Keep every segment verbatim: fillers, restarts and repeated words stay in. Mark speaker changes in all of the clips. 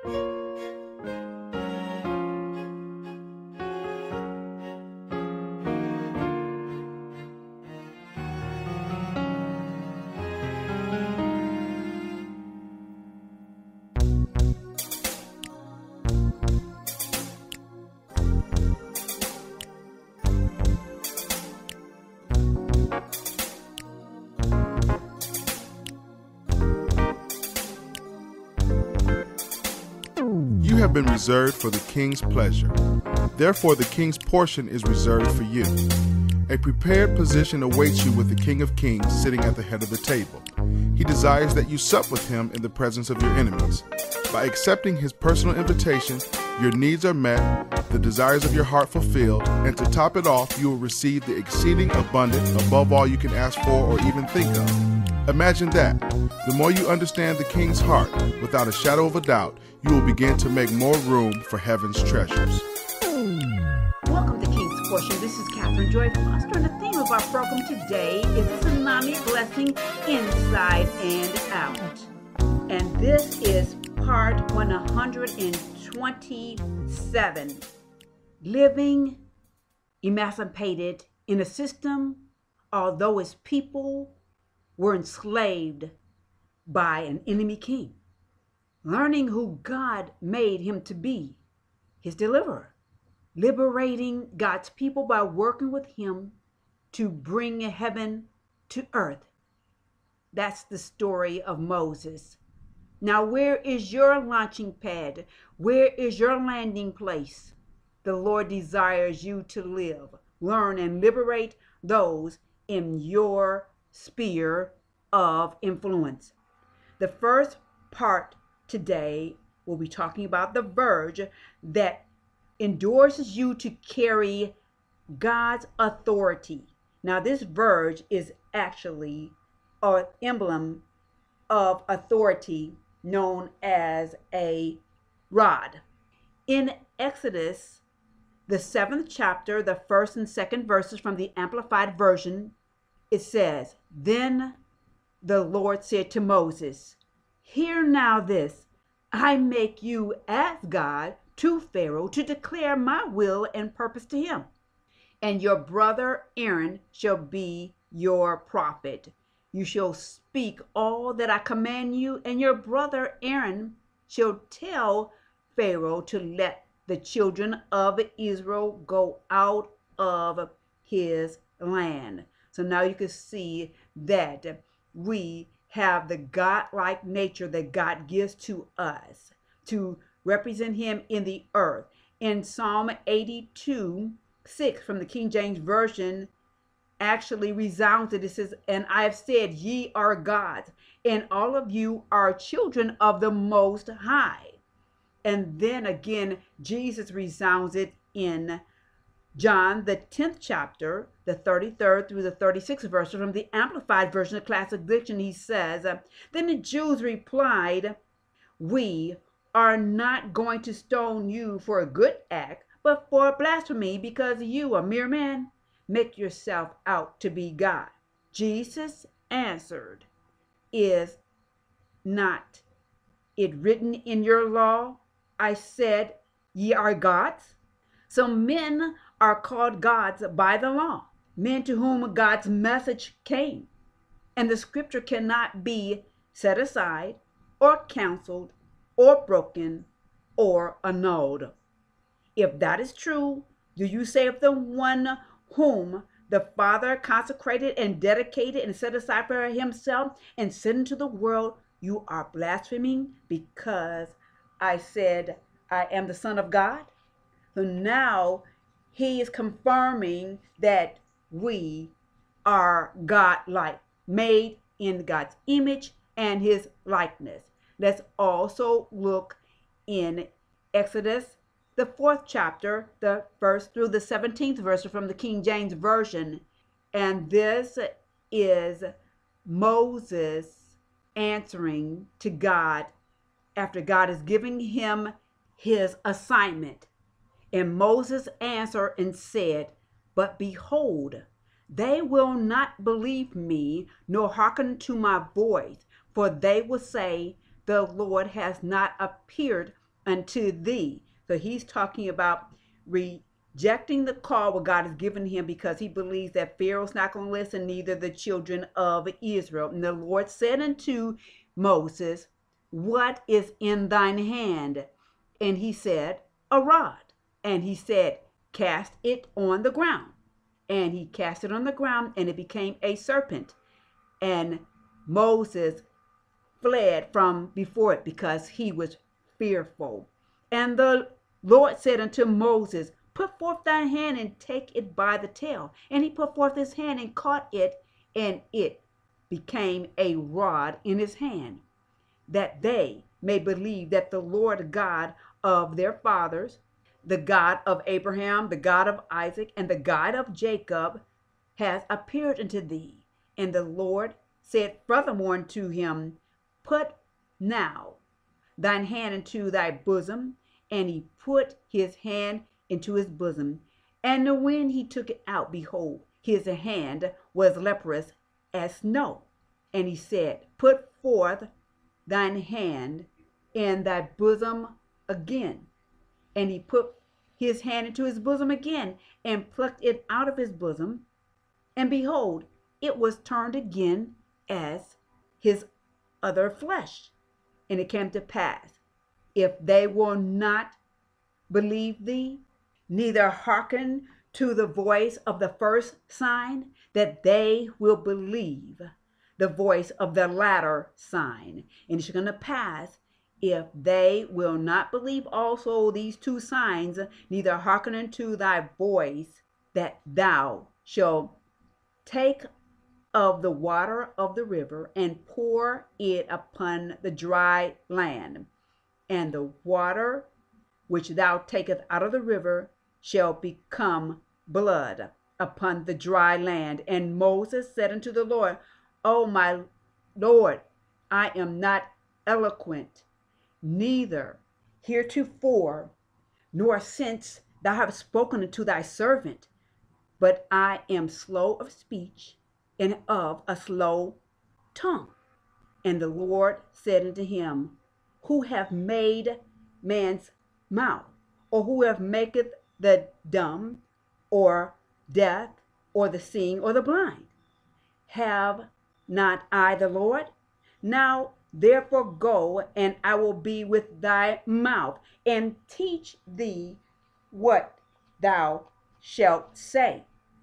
Speaker 1: You have been reserved for the king's pleasure. Therefore, the king's portion is reserved for you. A prepared position awaits you with the King of Kings sitting at the head of the table. He desires that you sup with him in the presence of your enemies. By accepting his personal invitation, your needs are met, the desires of your heart fulfilled, and to top it off, you will receive the exceeding abundant above all you can ask for or even think of. Imagine that. The more you understand the king's heart, without a shadow of a doubt, you will begin to make more room for heaven's treasures.
Speaker 2: Welcome to King's Portion. This is Catherine Joy Foster, and the theme of our program today is Tsunami Blessing Inside and Out. And this is part one hundred twenty-seven, Living Emancipated in a System, although its people were enslaved by an enemy king. Learning who God made him to be, his deliverer. Liberating God's people by working with him to bring heaven to earth. That's the story of Moses. Now, where is your launching pad? Where is your landing place? The Lord desires you to live, learn, and liberate those in your sphere of influence. The first part today we'll be talking about the verge that endorses you to carry God's authority. Now, this verge is actually an emblem of authority known as a rod. In Exodus, the seventh chapter, the first and second verses from the Amplified Version, it says, "Then the Lord said to Moses, hear now this, I make you as God to Pharaoh to declare my will and purpose to him. And your brother Aaron shall be your prophet. You shall speak all that I command you, and your brother Aaron shall tell Pharaoh to let the children of Israel go out of his land." So now you can see that we have the God-like nature that God gives to us to represent him in the earth. In Psalm eighty-two, six from the King James Version actually resounds it. It says, "And I have said, ye are gods, and all of you are children of the Most High." And then again, Jesus resounds it in John, the tenth chapter, the thirty-third through the thirty-sixth verse from the Amplified Version of Classic Diction. He says, "Then the Jews replied, we are not going to stone you for a good act, but for blasphemy, because you, a mere man, make yourself out to be God." Jesus answered, "Is not it written in your law, I said, ye are gods?" So men are called gods by the law, men to whom God's message came. And the scripture cannot be set aside or canceled or broken or annulled. If that is true, do you say of the one whom the Father consecrated and dedicated and set aside for himself and sent into the world, you are blaspheming because I said I am the Son of God? So now he is confirming that we are God-like, made in God's image and his likeness. Let's also look in Exodus, the fourth chapter, the first through the seventeenth verse from the King James Version. And this is Moses answering to God after God is giving him his assignment. And Moses answered and said, "But behold, they will not believe me, nor hearken to my voice, for they will say, the Lord has not appeared unto thee. So he's talking about rejecting the call what God has given him because he believes that Pharaoh's not going to listen, neither the children of Israel. And the Lord said unto Moses, what is in thine hand? And he said, a rod. And he said, cast it on the ground. And he cast it on the ground, and it became a serpent. And Moses fled from before it because he was fearful. And the Lord said unto Moses, put forth thy hand and take it by the tail. And he put forth his hand and caught it, and it became a rod in his hand, that they may believe that the Lord God of their fathers, the God of Abraham, the God of Isaac, and the God of Jacob, has appeared unto thee. And the Lord said furthermore unto him, put now thine hand into thy bosom. And he put his hand into his bosom. And when he took it out, behold, his hand was leprous as snow. And he said, put forth thine hand in thy bosom again. And he put his hand into his bosom again, and plucked it out of his bosom. And behold, it was turned again as his other flesh. And it came to pass, if they will not believe thee, neither hearken to the voice of the first sign, that they will believe the voice of the latter sign. And it's going to pass, if they will not believe also these two signs, neither hearken unto thy voice, that thou shalt take of the water of the river and pour it upon the dry land. And the water which thou takest out of the river shall become blood upon the dry land. And Moses said unto the Lord, O my Lord, I am not eloquent, neither heretofore, nor since thou hast spoken unto thy servant, but I am slow of speech and of a slow tongue. And the Lord said unto him, who hath made man's mouth, or who hath maketh the dumb, or deaf, or the seeing, or the blind? Have not I the Lord? Now therefore go, and I will be with thy mouth, and teach thee what thou shalt say.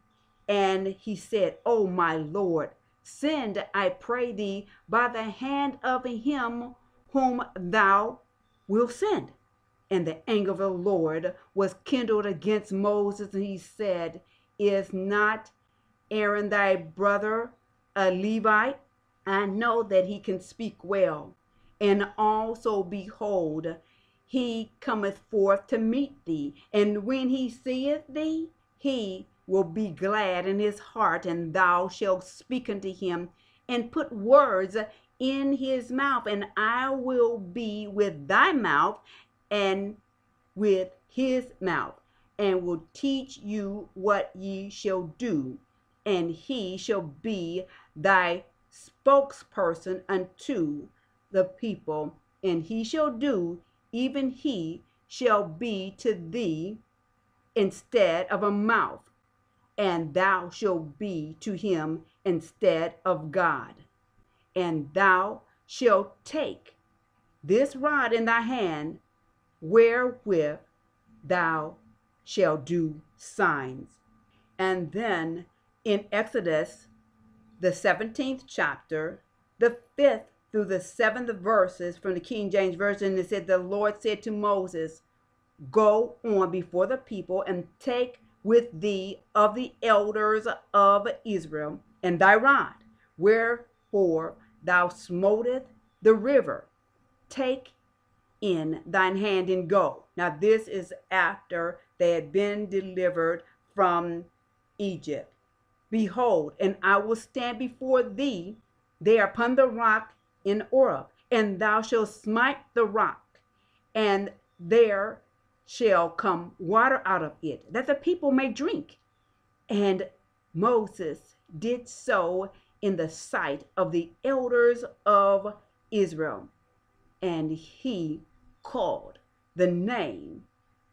Speaker 2: And he said, O my Lord, send, I pray thee, by the hand of him whom thou wilt send. And the anger of the Lord was kindled against Moses, and he said, is not Aaron thy brother a Levite? I know that he can speak well. And also, behold, he cometh forth to meet thee. And when he seeth thee, he will be glad in his heart, and thou shalt speak unto him, and put words in his mouth. And I will be with thy mouth, and with his mouth, and will teach you what ye shall do. And he shall be thy spokesperson unto the people, and he shall do, even he shall be to thee instead of a mouth, and thou shalt be to him instead of God. And thou shalt take this rod in thy hand, wherewith thou shalt do signs. And then in Exodus, the seventeenth chapter, the fifth through the seventh verses from the King James Version, it said, the Lord said to Moses, go on before the people, and take with thee of the elders of Israel, and thy rod, wherefore thou smotest the river, take in thine hand and go. Now this is after they had been delivered from Egypt. Behold, and I will stand before thee there upon the rock in Oreb, and thou shalt smite the rock, and there shall come water out of it, that the people may drink. And Moses did so in the sight of the elders of Israel. And he called the name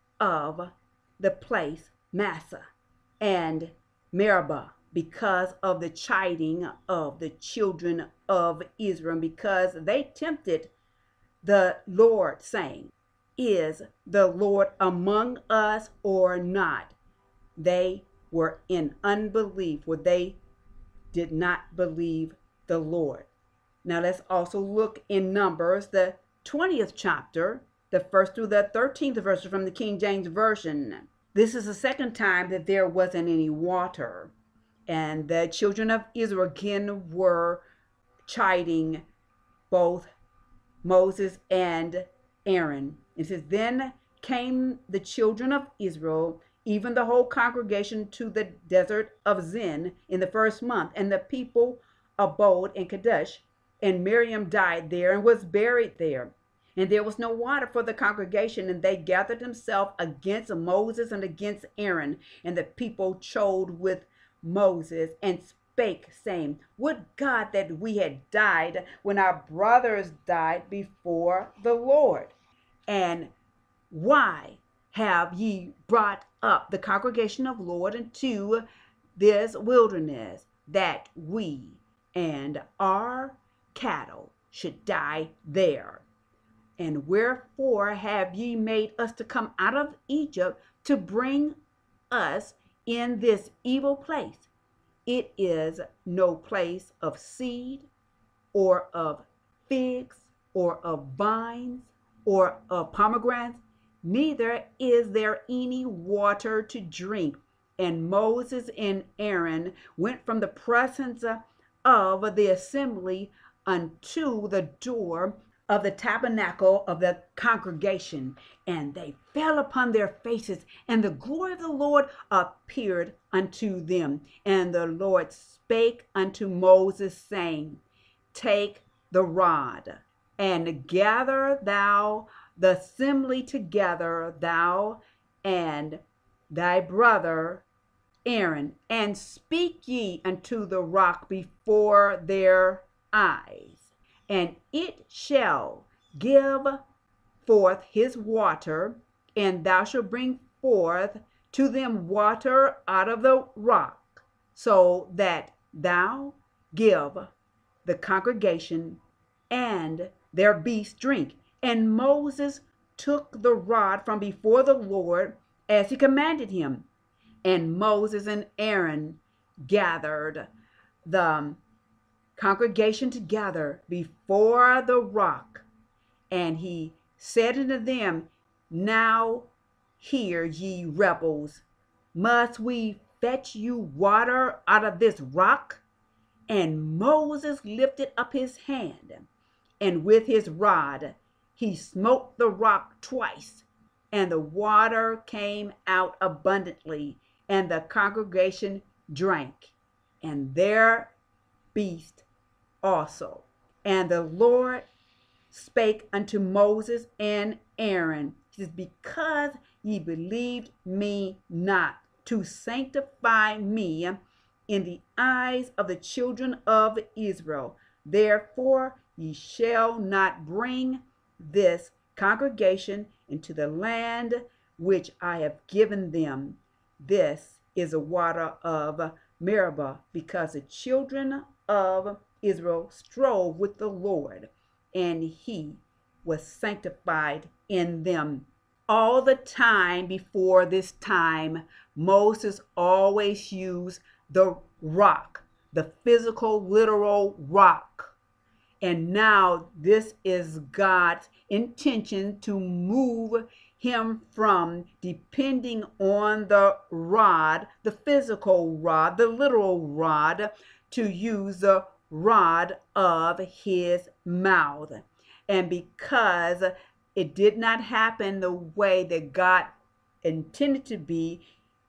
Speaker 2: of the place Massa and Meribah, because of the chiding of the children of Israel, because they tempted the Lord, saying, "Is the Lord among us or not?" They were in unbelief, where they did not believe the Lord. Now let's also look in Numbers, the twentieth chapter, the first through the thirteenth verse from the King James Version. This is the second time that there wasn't any water, and the children of Israel again were chiding both Moses and Aaron. It says, "Then came the children of Israel, even the whole congregation, to the desert of Zin in the first month, and the people abode in Kadesh, and Miriam died there and was buried there. And there was no water for the congregation, and they gathered themselves against Moses and against Aaron. And the people chode with Moses and spake, saying, Would God that we had died when our brothers died before the Lord. And why have ye brought up the congregation of Lord into this wilderness, that we and our cattle should die there? And wherefore have ye made us to come out of Egypt to bring us in this evil place? It is no place of seed, or of figs, or of vines, or of pomegranates, neither is there any water to drink. And Moses and Aaron went from the presence of the assembly unto the door of the tabernacle of the congregation, and they fell upon their faces, and the glory of the Lord appeared unto them. And the Lord spake unto Moses, saying, Take the rod, and gather thou the assembly together, thou and thy brother Aaron, and speak ye unto the rock before their eyes, and it shall give forth his water, and thou shalt bring forth to them water out of the rock, so that thou give the congregation and their beasts drink. And Moses took the rod from before the Lord as he commanded him. And Moses and Aaron gathered the congregation together before the rock. And he said unto them, Now hear, ye rebels, must we fetch you water out of this rock? And Moses lifted up his hand, and with his rod he smote the rock twice, and the water came out abundantly, and the congregation drank, and their beast also. And the Lord spake unto Moses and Aaron, he says, Because ye believed me not, to sanctify me in the eyes of the children of Israel, therefore ye shall not bring this congregation into the land which I have given them. This is the water of Meribah, because the children of Israel strove with the Lord, and he was sanctified in them. All the time before this time, Moses always used the rock, the physical, literal rock. And now this is God's intention to move him from depending on the rod, the physical rod, the literal rod, to use the rod of his mouth. And because it did not happen the way that God intended to be,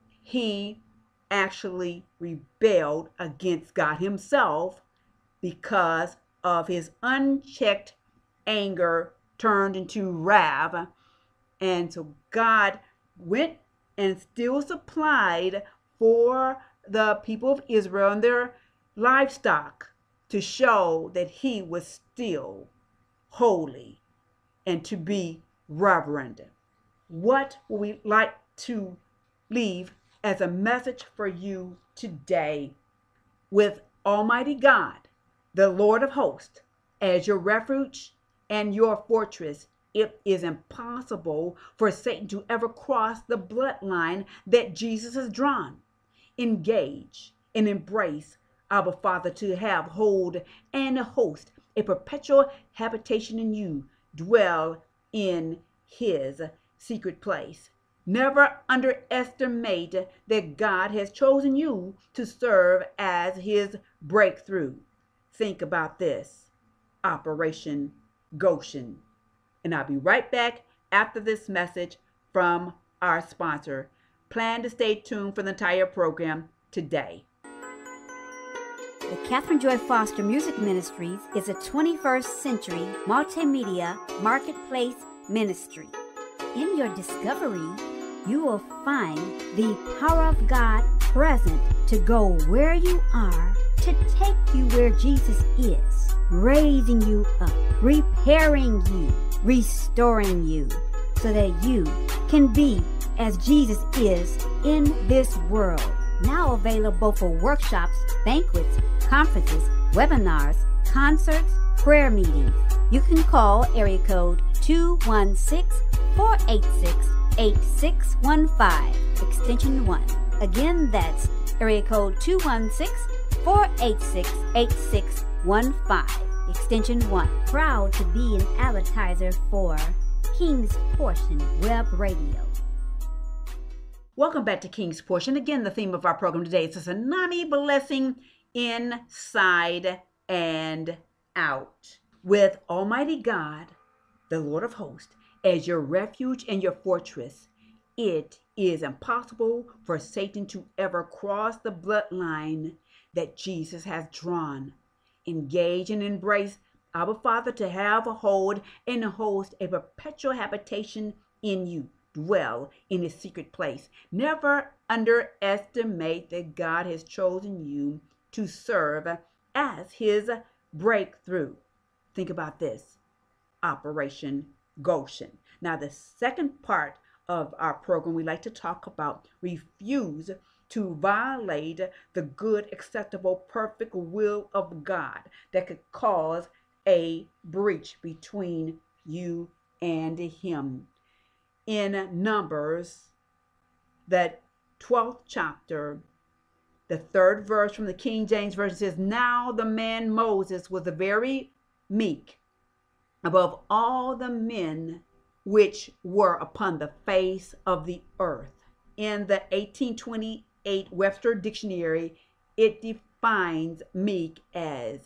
Speaker 2: he actually rebelled against God himself, because of his unchecked anger turned into wrath. And so God went and still supplied for the people of Israel and their livestock, to show that he was still holy and to be reverent. what would we like to leave as a message for you today? With Almighty God, the Lord of hosts, as your refuge and your fortress, it is impossible for Satan to ever cross the bloodline that Jesus has drawn. Engage and embrace Abba Father to have hold and host a perpetual habitation in you. Dwell in his secret place. Never underestimate that God has chosen you to serve as his breakthrough. Think about this. Operation Goshen. And I'll be right back after this message from our sponsor. Plan to stay tuned for the entire program today.
Speaker 3: The Catherine Joy Foster Music Ministries is a twenty-first century multimedia marketplace ministry. In your discovery, you will find the power of God present to go where you are, to take you where Jesus is, raising you up, repairing you, restoring you, so that you can be as Jesus is in this world. Now available for workshops, banquets, conferences, webinars, concerts, prayer meetings. You can call area code two one six, four eight six, eight six one five, extension one. Again, that's area code two one six, four eight six, eight six one five, extension one. Proud to be an advertiser for King's Portion Web Radio.
Speaker 2: Welcome back to King's Portion. Again, the theme of our program today is a tsunami blessing inside and out. With Almighty God, the Lord of hosts, as your refuge and your fortress, it is impossible for Satan to ever cross the bloodline that Jesus has drawn. Engage and embrace Abba Father to have a hold and host a perpetual habitation in you. Dwell in his secret place. Never underestimate that God has chosen you to serve as his breakthrough. Think about this. Operation Goshen. Now, the second part of our program, we like to talk about refuse to violate the good, acceptable, perfect will of God that could cause a breach between you and him. In Numbers, the twelfth chapter, the third verse from the King James Version says, "Now the man Moses was very meek above all the men which were upon the face of the earth." In the eighteen twenty-eight Webster Dictionary, it defines meek as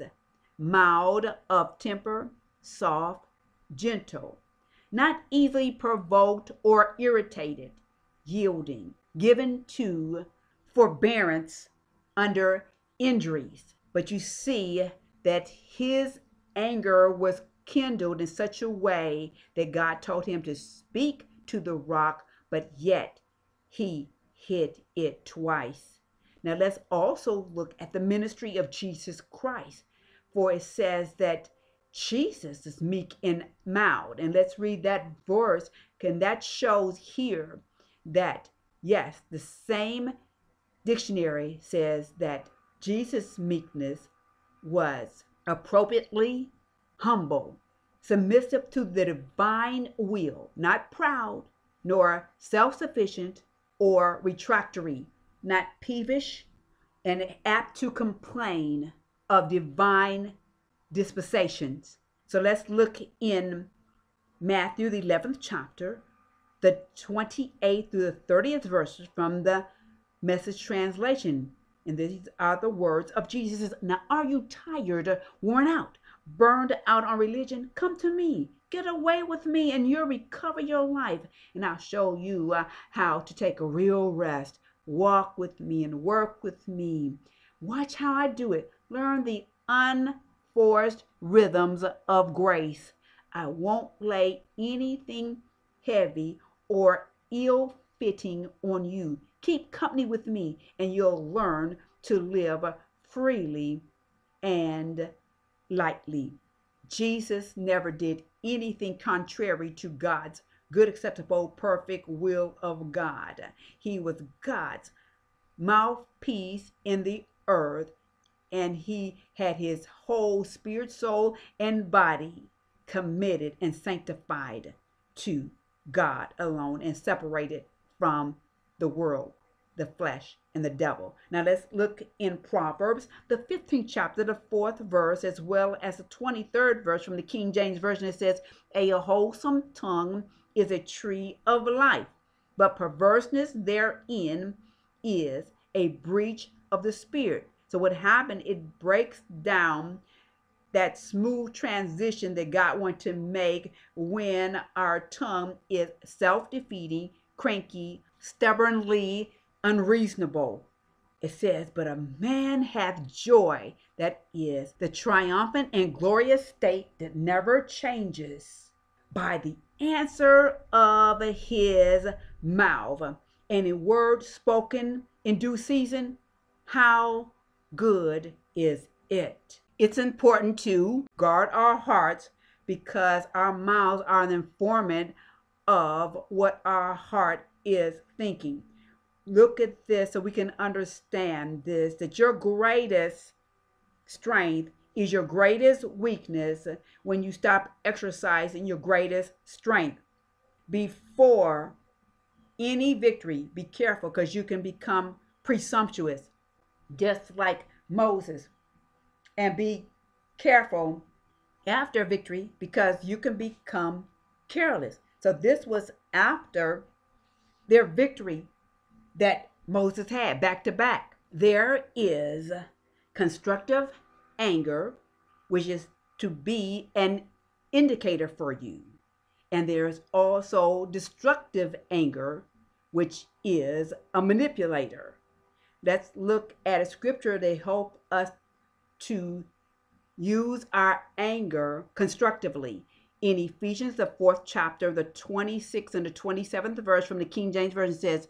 Speaker 2: mild of temper, soft, gentle, not easily provoked or irritated, yielding, given to forbearance under injuries. But you see that his anger was kindled in such a way that God told him to speak to the rock, but yet he hit it twice. Now let's also look at the ministry of Jesus Christ, for it says that Jesus is meek and mild. And let's read that verse, and that shows here that, yes, the same dictionary says that Jesus' meekness was appropriately humble, submissive to the divine will, not proud, nor self-sufficient or retractory, not peevish, and apt to complain of divine dispensations. So let's look in Matthew, the eleventh chapter, the twenty-eighth through the thirtieth verses from the Message translation. And these are the words of Jesus. "Now, are you tired, worn out, burned out on religion? Come to me. Get away with me and you'll recover your life. And I'll show you uh, how to take a real rest. Walk with me and work with me. Watch how I do it. Learn the unforced rhythms of grace. I won't lay anything heavy or ill-fitting on you. Keep company with me and you'll learn to live freely and lightly." Jesus never did anything contrary to God's good, acceptable, perfect will of God. He was God's mouthpiece in the earth, and he had his whole spirit, soul, and body committed and sanctified to God alone and separated from the world, the flesh, and the devil. Now let's look in Proverbs, the fifteenth chapter, the fourth verse, as well as the twenty-third verse from the King James Version. It says, a wholesome tongue is a tree of life, but perverseness therein is a breach of the spirit. So what happened, it breaks down that smooth transition that God wants to make when our tongue is self-defeating, cranky, stubbornly unreasonable. It says, but a man hath joy, that is the triumphant and glorious state that never changes, by the answer of his mouth, and a word spoken in due season, how good is it? It's important to guard our hearts because our mouths are an informant of what our heart is thinking. Look at this so we can understand this, that your greatest strength is your greatest weakness when you stop exercising your greatest strength. Before any victory, be careful, because you can become presumptuous, just like Moses. And be careful after victory, because you can become careless. So this was after their victory that Moses had, back to back. There is constructive anger, which is to be an indicator for you. And there's also destructive anger, which is a manipulator. Let's look at a scripture that help us to use our anger constructively. In Ephesians, the fourth chapter, the twenty-sixth and the twenty-seventh verse from the King James Version says,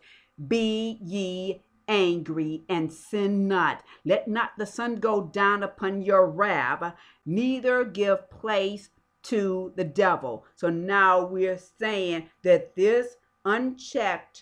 Speaker 2: be ye angry and sin not. Let not the sun go down upon your wrath, neither give place to the devil. So now we're saying that this unchecked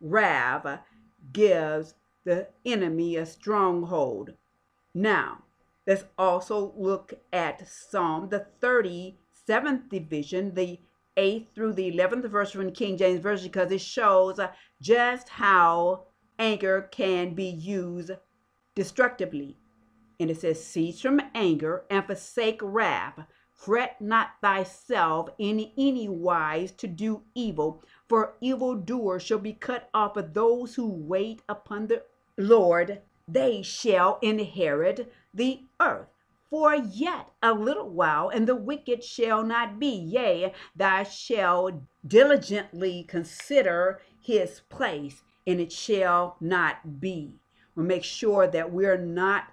Speaker 2: wrath gives the enemy a stronghold. Now, let's also look at Psalm, the thirty-seventh division, the eighth through the eleventh verse from the King James Version, because it shows just how anger can be used destructively. And it says, cease from anger and forsake wrath. Fret not thyself in any wise to do evil, for evildoers shall be cut off. Of those who wait upon the Lord, they shall inherit the earth. For yet a little while, and the wicked shall not be. Yea, thou shalt diligently consider his place, and it shall not be. We'll make sure that we're not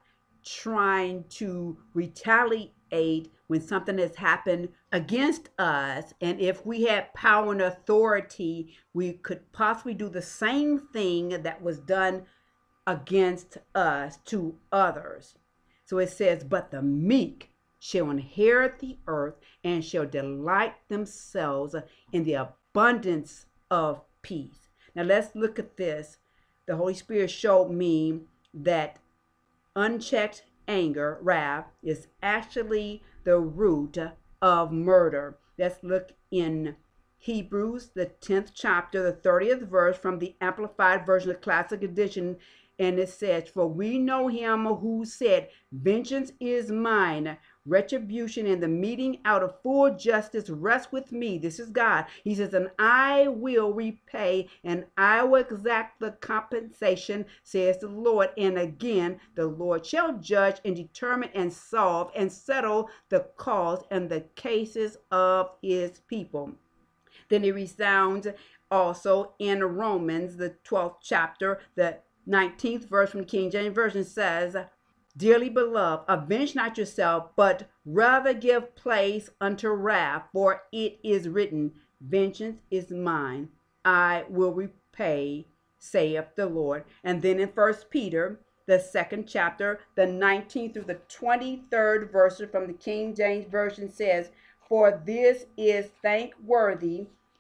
Speaker 2: trying to retaliate when something has happened against us. And if we had power and authority, we could possibly do the same thing that was done against us to others. So it says, but the meek shall inherit the earth and shall delight themselves in the abundance of peace. Now let's look at this. The Holy Spirit showed me that unchecked anger, wrath, is actually the root of murder. Let's look in Hebrews, the tenth chapter, the thirtieth verse from the Amplified Version of Classic Edition. And it says, for we know him who said, vengeance is mine, retribution and the meting out of full justice rests with me. This is God. He says, and I will repay and I will exact the compensation, says the Lord. And again, the Lord shall judge and determine and solve and settle the cause and the cases of his people. Then it resounds also in Romans, the twelfth chapter, the nineteenth verse from King James Version says, dearly beloved, avenge not yourself, but rather give place unto wrath, for it is written, vengeance is mine, I will repay, saith the Lord. And then in First Peter, the second chapter, the nineteenth through the twenty-third verse from the King James Version says, for this is thankworthy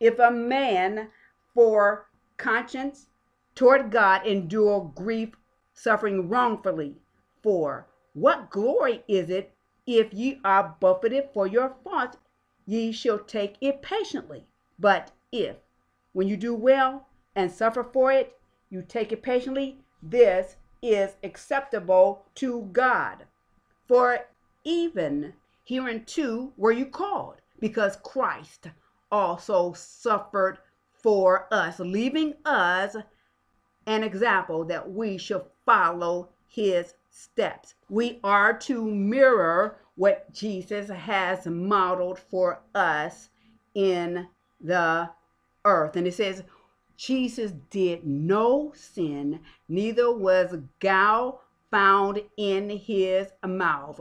Speaker 2: If a man for conscience toward God endure grief, suffering wrongfully, for what glory is it if ye are buffeted for your faults, ye shall take it patiently. But if, when you do well and suffer for it, you take it patiently, this is acceptable to God. For even hereunto were you called, because Christ also suffered for us, leaving us an example that we should follow his steps. We are to mirror what Jesus has modeled for us in the earth. And it says, Jesus did no sin, neither was guile found in his mouth.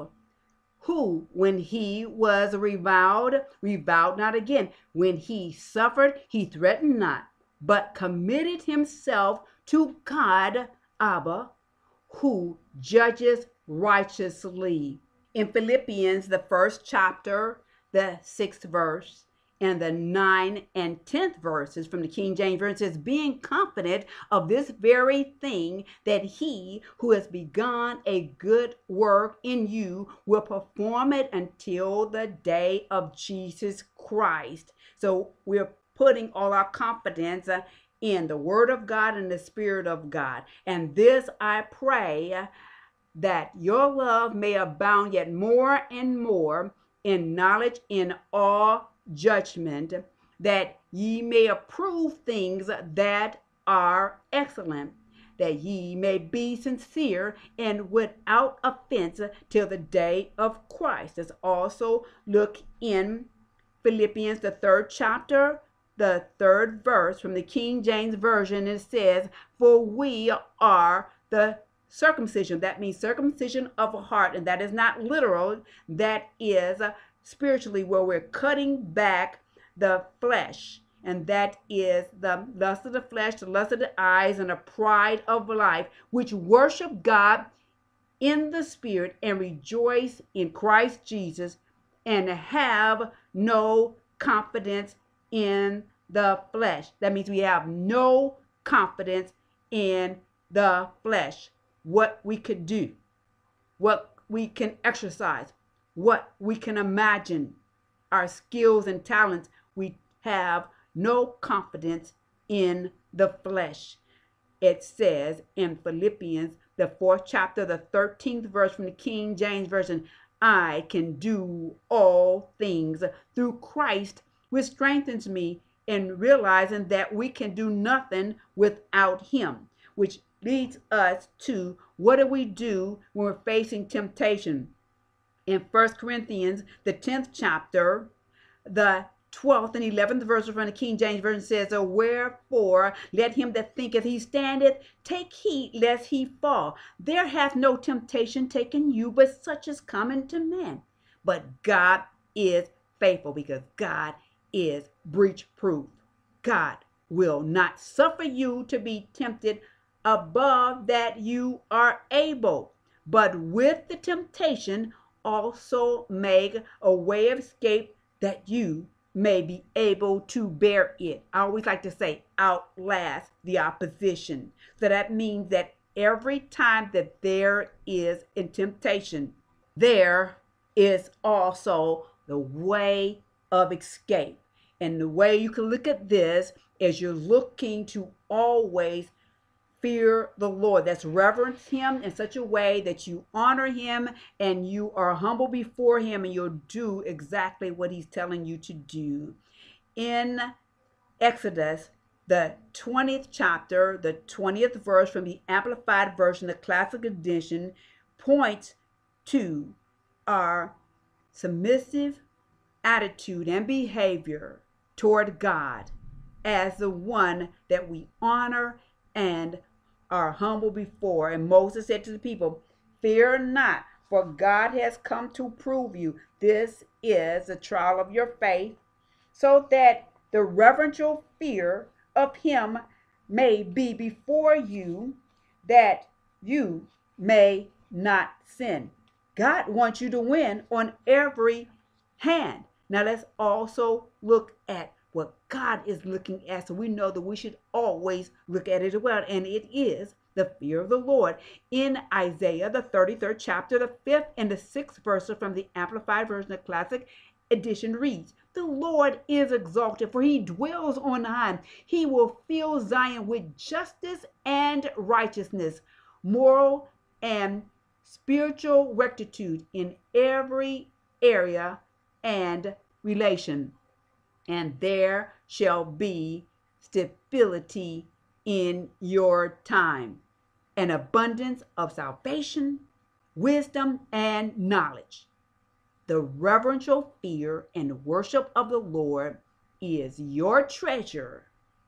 Speaker 2: Who, when he was reviled, reviled not again. When he suffered, he threatened not, but committed himself to God, Abba, who judges righteously. In Philippians, the first chapter, the sixth verse, and the ninth and tenth verses from the King James Version says, being confident of this very thing, that he who has begun a good work in you will perform it until the day of Jesus Christ. So we're putting all our confidence uh, in the Word of God and the Spirit of God. And this I pray, that your love may abound yet more and more in knowledge, in all judgment, that ye may approve things that are excellent, that ye may be sincere and without offense till the day of Christ. Let's also look in Philippians, the third chapter, the third verse from the King James Version. It says, for we are the circumcision. That means circumcision of a heart, and that is not literal. That is spiritually, where we're cutting back the flesh, and that is the lust of the flesh, the lust of the eyes, and the pride of life, which worship God in the Spirit and rejoice in Christ Jesus, and have no confidence in the flesh. That means we have no confidence in the flesh, what we could do, what we can exercise, what we can imagine, our skills and talents. We have no confidence in the flesh. It says in Philippians, the fourth chapter, the thirteenth verse from the King James Version, I can do all things through Christ, which strengthens me, in realizing that we can do nothing without him, which leads us to, what do we do when we're facing temptation? In First Corinthians, the tenth chapter, the twelfth and eleventh verse from the King James Version says, wherefore let him that thinketh he standeth take heed lest he fall. There hath no temptation taken you, but such is common to man. But God is faithful, because God is breach proof. God will not suffer you to be tempted above that you are able, but with the temptation also make a way of escape, that you may be able to bear it. I always like to say, outlast the opposition. So that means that every time that there is a temptation, there is also the way of escape. And the way you can look at this is you're looking to always fear the Lord. That's reverence him in such a way that you honor him and you are humble before him, and you'll do exactly what he's telling you to do. In Exodus, the twentieth chapter, the twentieth verse from the Amplified Version, the Classic Edition, points to our submissive attitude and behavior toward God as the one that we honor and are humble before. And Moses said to the people, fear not, for God has come to prove you. This is a trial of your faith, so that the reverential fear of him may be before you, that you may not sin. God wants you to win on every hand. Now let's also look at what God is looking at. So we know that we should always look at it as well. And it is the fear of the Lord. In Isaiah, the thirty-third chapter, the fifth and the sixth verse from the Amplified Version of Classic Edition reads, the Lord is exalted, for he dwells on high. He will fill Zion with justice and righteousness, moral and spiritual rectitude in every area and relation. And there shall be stability in your time, an abundance of salvation, wisdom, and knowledge. The reverential fear and worship of the Lord is your treasure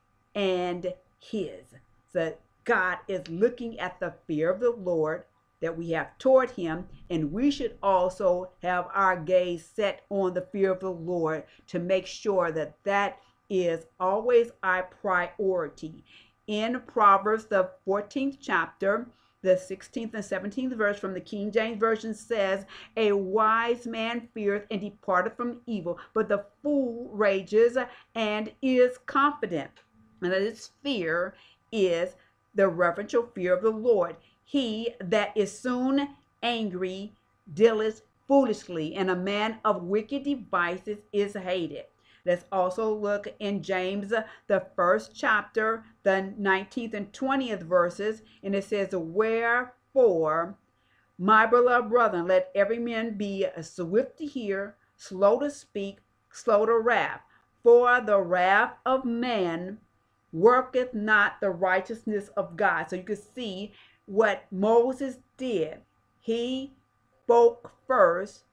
Speaker 2: and his. So God is looking at the fear of the Lord that we have toward him, and we should also have our gaze set on the fear of the Lord to make sure that that is always our priority. In Proverbs, the fourteenth chapter, the sixteenth and seventeenth verse from the King James Version says, a wise man feareth and departeth from evil, but the fool rages and is confident. And this fear is the reverential fear of the Lord. He that is soon angry dealeth foolishly, and a man of wicked devices is hated. Let's also look in James, the first chapter, the nineteenth and twentieth verses, and it says, wherefore, my beloved brethren, let every man be swift to hear, slow to speak, slow to wrath. For the wrath of man worketh not the righteousness of God. So you can see what Moses did. He spoke first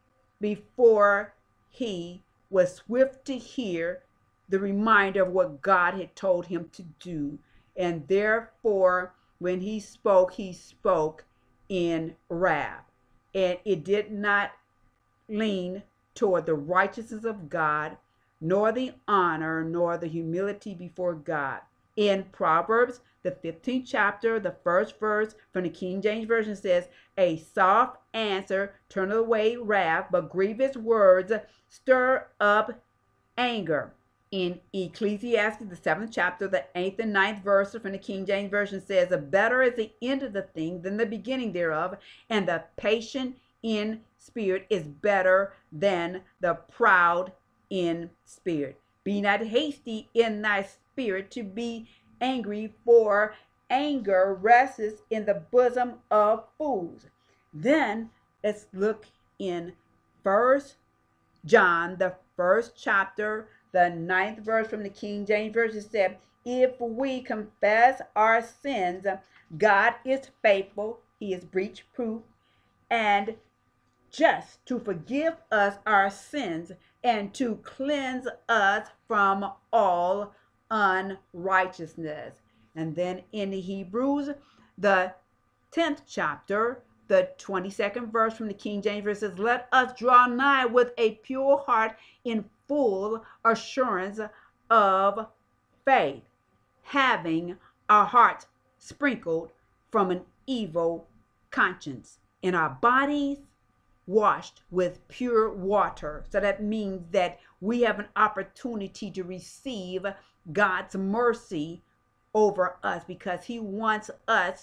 Speaker 2: before he was swift to hear the reminder of what God had told him to do. And therefore, when he spoke, he spoke in wrath. And it did not lean toward the righteousness of God, nor the honor, nor the humility before God. In Proverbs, the fifteenth chapter, the first verse from the King James Version says, a soft answer turneth away wrath, but grievous words stir up anger. In Ecclesiastes, the seventh chapter, the eighth and ninth verse from the King James Version says, better is the end of the thing than the beginning thereof, and the patient in spirit is better than the proud in spirit. Be not hasty in thy spirit to be angry, for anger rests in the bosom of fools. Then let's look in First John, the first chapter, the ninth verse from the King James Version said, if we confess our sins, God is faithful, he is breach proof, and just to forgive us our sins and to cleanse us from all unrighteousness. And then in Hebrews, the tenth chapter, the twenty-second verse from the King James Version says, let us draw nigh with a pure heart in full assurance of faith, having our hearts sprinkled from an evil conscience, and our bodies washed with pure water. So that means that we have an opportunity to receive God's mercy over us, because he wants us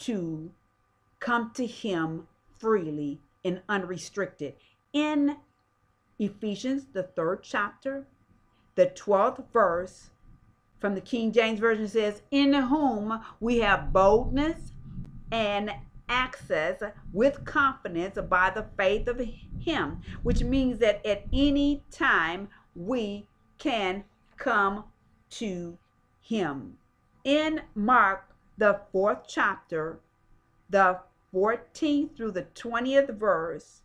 Speaker 2: to come to him freely and unrestricted. In Ephesians, the third chapter, the twelfth verse from the King James Version says, in whom we have boldness and access with confidence by the faith of him, which means that at any time we can come to him. In Mark, the fourth chapter, the fourteenth through the twentieth verse,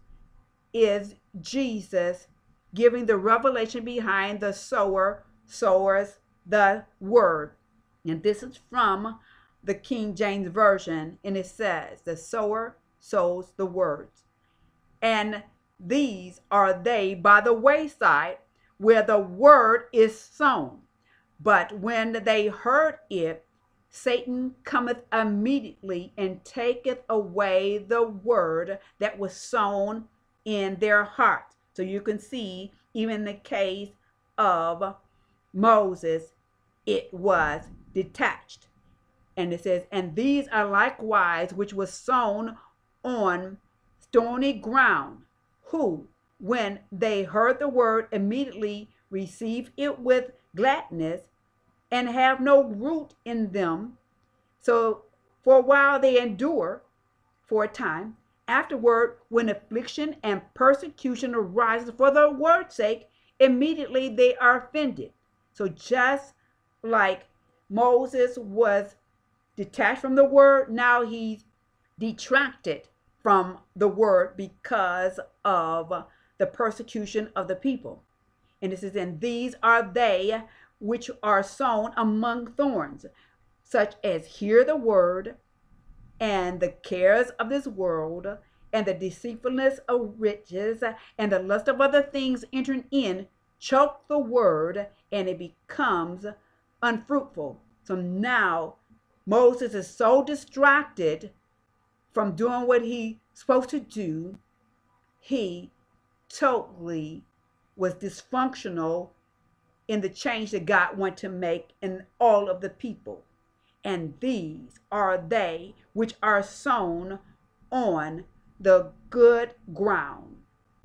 Speaker 2: is Jesus giving the revelation behind the sower sowers the word. And this is from the King James Version, and it says, the sower sows the words. And these are they by the wayside, where the word is sown. But when they heard it, Satan cometh immediately and taketh away the word that was sown in their heart. So you can see, even in the case of Moses, it was detached. And it says, and these are likewise which was sown on stony ground, who, when they heard the word, immediately received it with gladness, and have no root in them. So for a while they endure for a time. Afterward, when affliction and persecution arises for the word's sake, immediately they are offended. So just like Moses was detached from the word, now he's detracted from the word because of the persecution of the people. And it says, and these are they which are sown among thorns, such as hear the word, and the cares of this world, and the deceitfulness of riches, and the lust of other things entering in, choke the word, and it becomes unfruitful. So now Moses is so distracted from doing what he's supposed to do, he totally was dysfunctional in the change that God wanted to make in all of the people. And these are they which are sown on the good ground,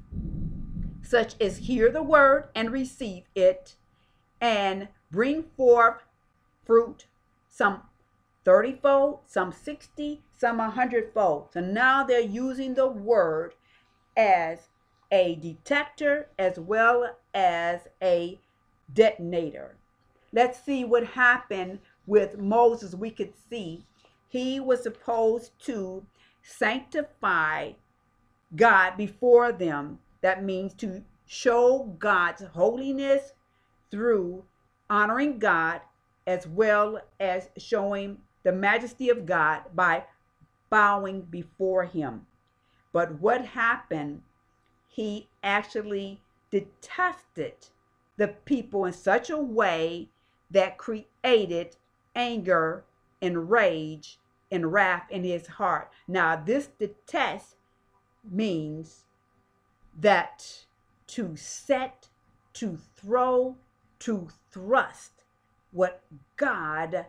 Speaker 2: such as hear the word and receive it, and bring forth fruit, some thirty-fold, some sixty, some a hundredfold. So now they're using the word as a detector as well as a detonator. Let's see what happened with Moses. We could see he was supposed to sanctify God before them. That means to show God's holiness through honoring God, as well as showing the majesty of God by bowing before him. But what happened? He actually detested the people in such a way that created anger and rage and wrath in his heart. Now, this detest means that to set, to throw, to thrust what God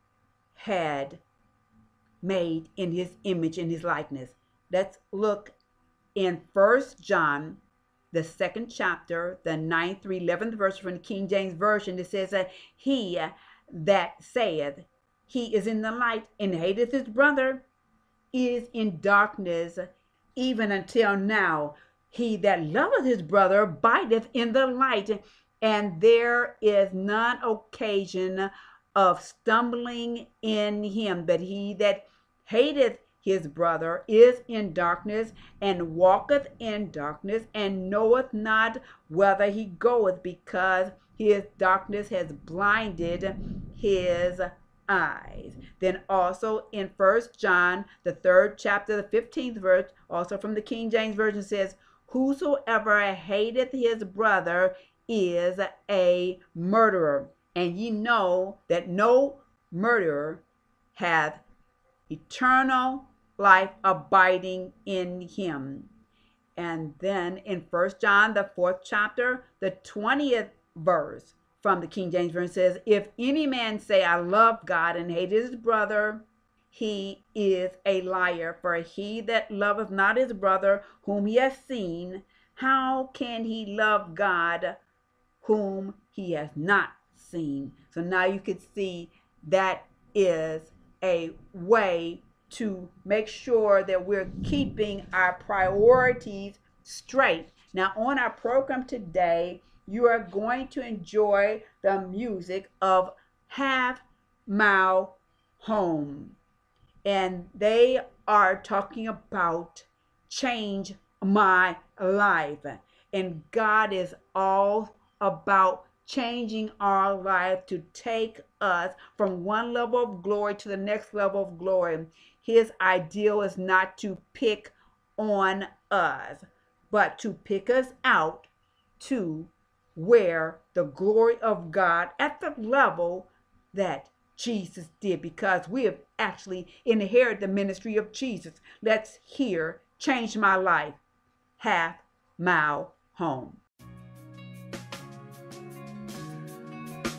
Speaker 2: had made in his image, in his likeness. Let's look in First John, the second chapter, the ninth through eleventh verse from the King James Version. It says that he that saith he is in the light and hateth his brother is in darkness even until now. He that loveth his brother abideth in the light, and there is none occasion of stumbling in him. But he that hateth his brother is in darkness, and walketh in darkness, and knoweth not whither he goeth, because his darkness has blinded his eyes. Then also in First John, the third chapter, the fifteenth verse, also from the King James Version, says, whosoever hateth his brother is a murderer, and ye know that no murderer hath eternal life abiding in him. And then in First John, the fourth chapter, the twentieth verse from the King James Version says, if any man say, I love God, and hate his brother, he is a liar. For he that loveth not his brother whom he hath seen, how can he love God whom he has not seen? So now you can see that is a way to make sure that we're keeping our priorities straight. Now, on our program today, you are going to enjoy the music of Half Mile Home. And they are talking about change my life. And God is all about changing our life to take us from one level of glory to the next level of glory. His ideal is not to pick on us, but to pick us out to where the glory of God at the level that Jesus did, because we have actually inherited the ministry of Jesus. Let's hear Change My Life, Half Mile Home.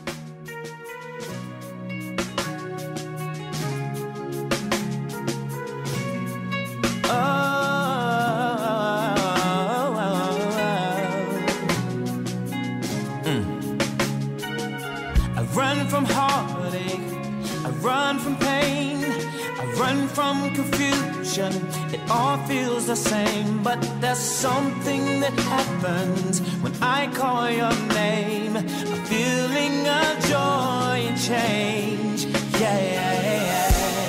Speaker 4: run from heartache, I run from pain, I run from confusion. It all feels the same, but there's something that happens when I call your name. A feeling of joy and change. Yeah,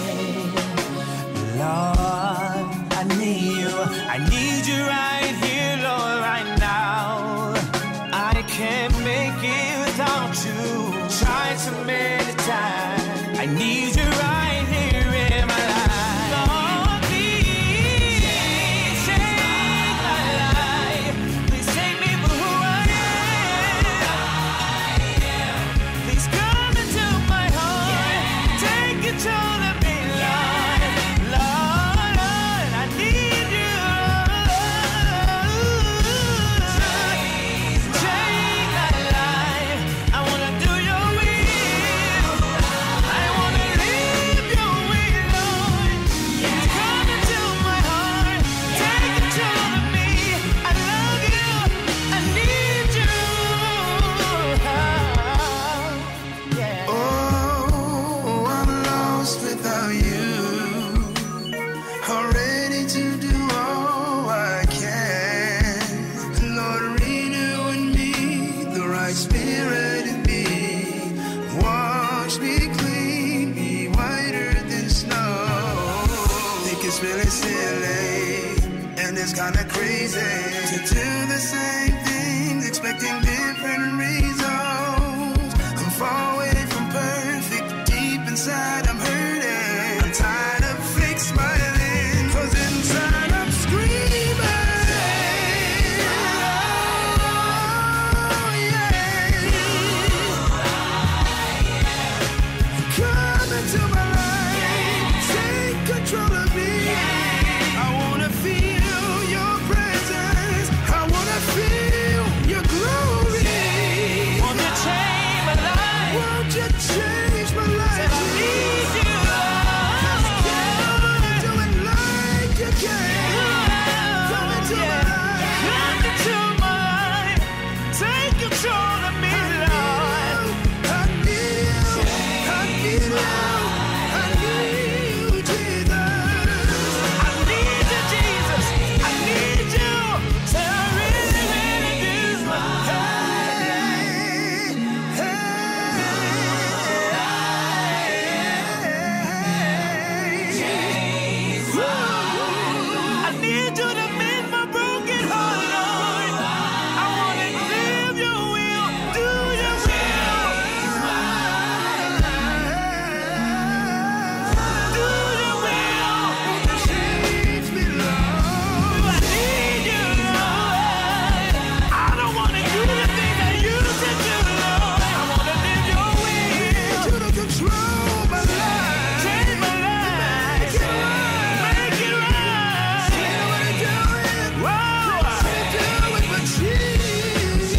Speaker 4: Lord, I need you. I need you right here, Lord, right now. I can't make it without you. Tried so many times. I need you right here in my life. Lord, please change my life. Please take me for who I am. Please come into my heart. Take control of me, Lord. Lord, Lord, I need you. Change my life. I wanna do your will. I wanna live your way, Lord. Come into my heart. Take control of me. I love you. I need you. Yeah.
Speaker 5: Oh, I'm lost without you. I'm ready to do all I can. Lord, renew in me the right spirit in me. Wash me clean, be whiter than snow. Think it's really silly, and it's kinda crazy to do the same thing, expecting different results. I'm far away from perfect, deep inside I'm hurting. I'm tired of fake smiling, 'cause inside I'm screaming. Oh, yeah. Come into my life, take control of me. I wanna feel your presence. I wanna feel your glory.
Speaker 4: Won't you change my life?
Speaker 5: Won't you change my life?
Speaker 4: Said I need you.
Speaker 5: Come and do it like you can. Come into my life.
Speaker 4: Come into my life. Take control of me, Lord.
Speaker 5: I need you. I need you. I need you, Jesus.
Speaker 4: I need you, Jesus. I need you. Say I really, really do. I need you to mend my broken heart, Lord. I want to live your will, do your will. Do your will.
Speaker 5: Change me, Lord.
Speaker 4: I need you, Lord. I don't want to do the things I used to do, Lord. I want to live your will.
Speaker 5: You to control my life.
Speaker 4: Change my life. Make it right.
Speaker 5: Can't wanna do it.
Speaker 4: Whoa.
Speaker 5: Do it for Jesus.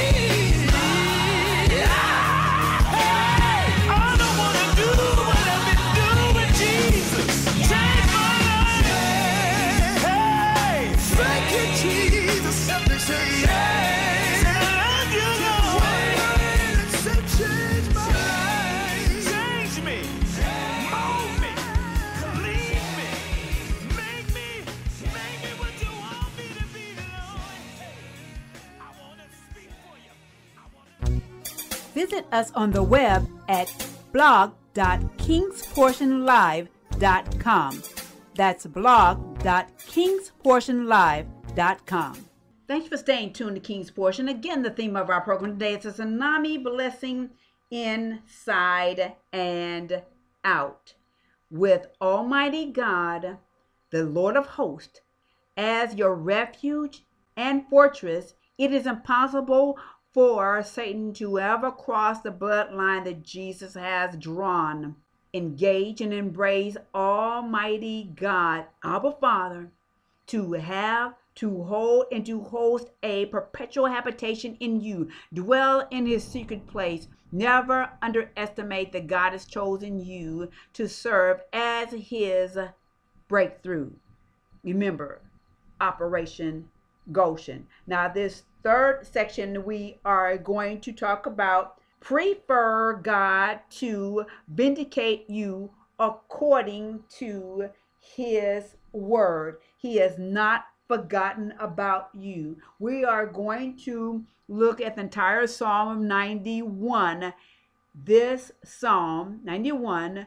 Speaker 4: I don't want to do what I've been doing, Jesus. Change my life. Hey.
Speaker 5: Thank you, Jesus. Something say yes.
Speaker 4: I love you, Lord.
Speaker 5: Say change my life.
Speaker 4: Change me. Mold me. Lead me. Make me. Make me what you want me to be, Lord. I want to speak for you. I want to...
Speaker 2: Visit us on the web at blog dot kings portion live dot com. That's blog dot kings portion live dot com. Thanks for staying tuned to King's Portion. Again, the theme of our program today is a tsunami blessing inside and out. With Almighty God, the Lord of hosts, as your refuge and fortress, it is impossible for Satan to ever cross the bloodline that Jesus has drawn. Engage and embrace Almighty God, Abba Father, to have, to hold, and to host a perpetual habitation in you. Dwell in his secret place. Never underestimate that God has chosen you to serve as his breakthrough. Remember, Operation Goshen. Now, this third section, we are going to talk about prefer God to vindicate you according to his word. He has not forgotten about you. We are going to look at the entire Psalm of ninety-one. This Psalm ninety-one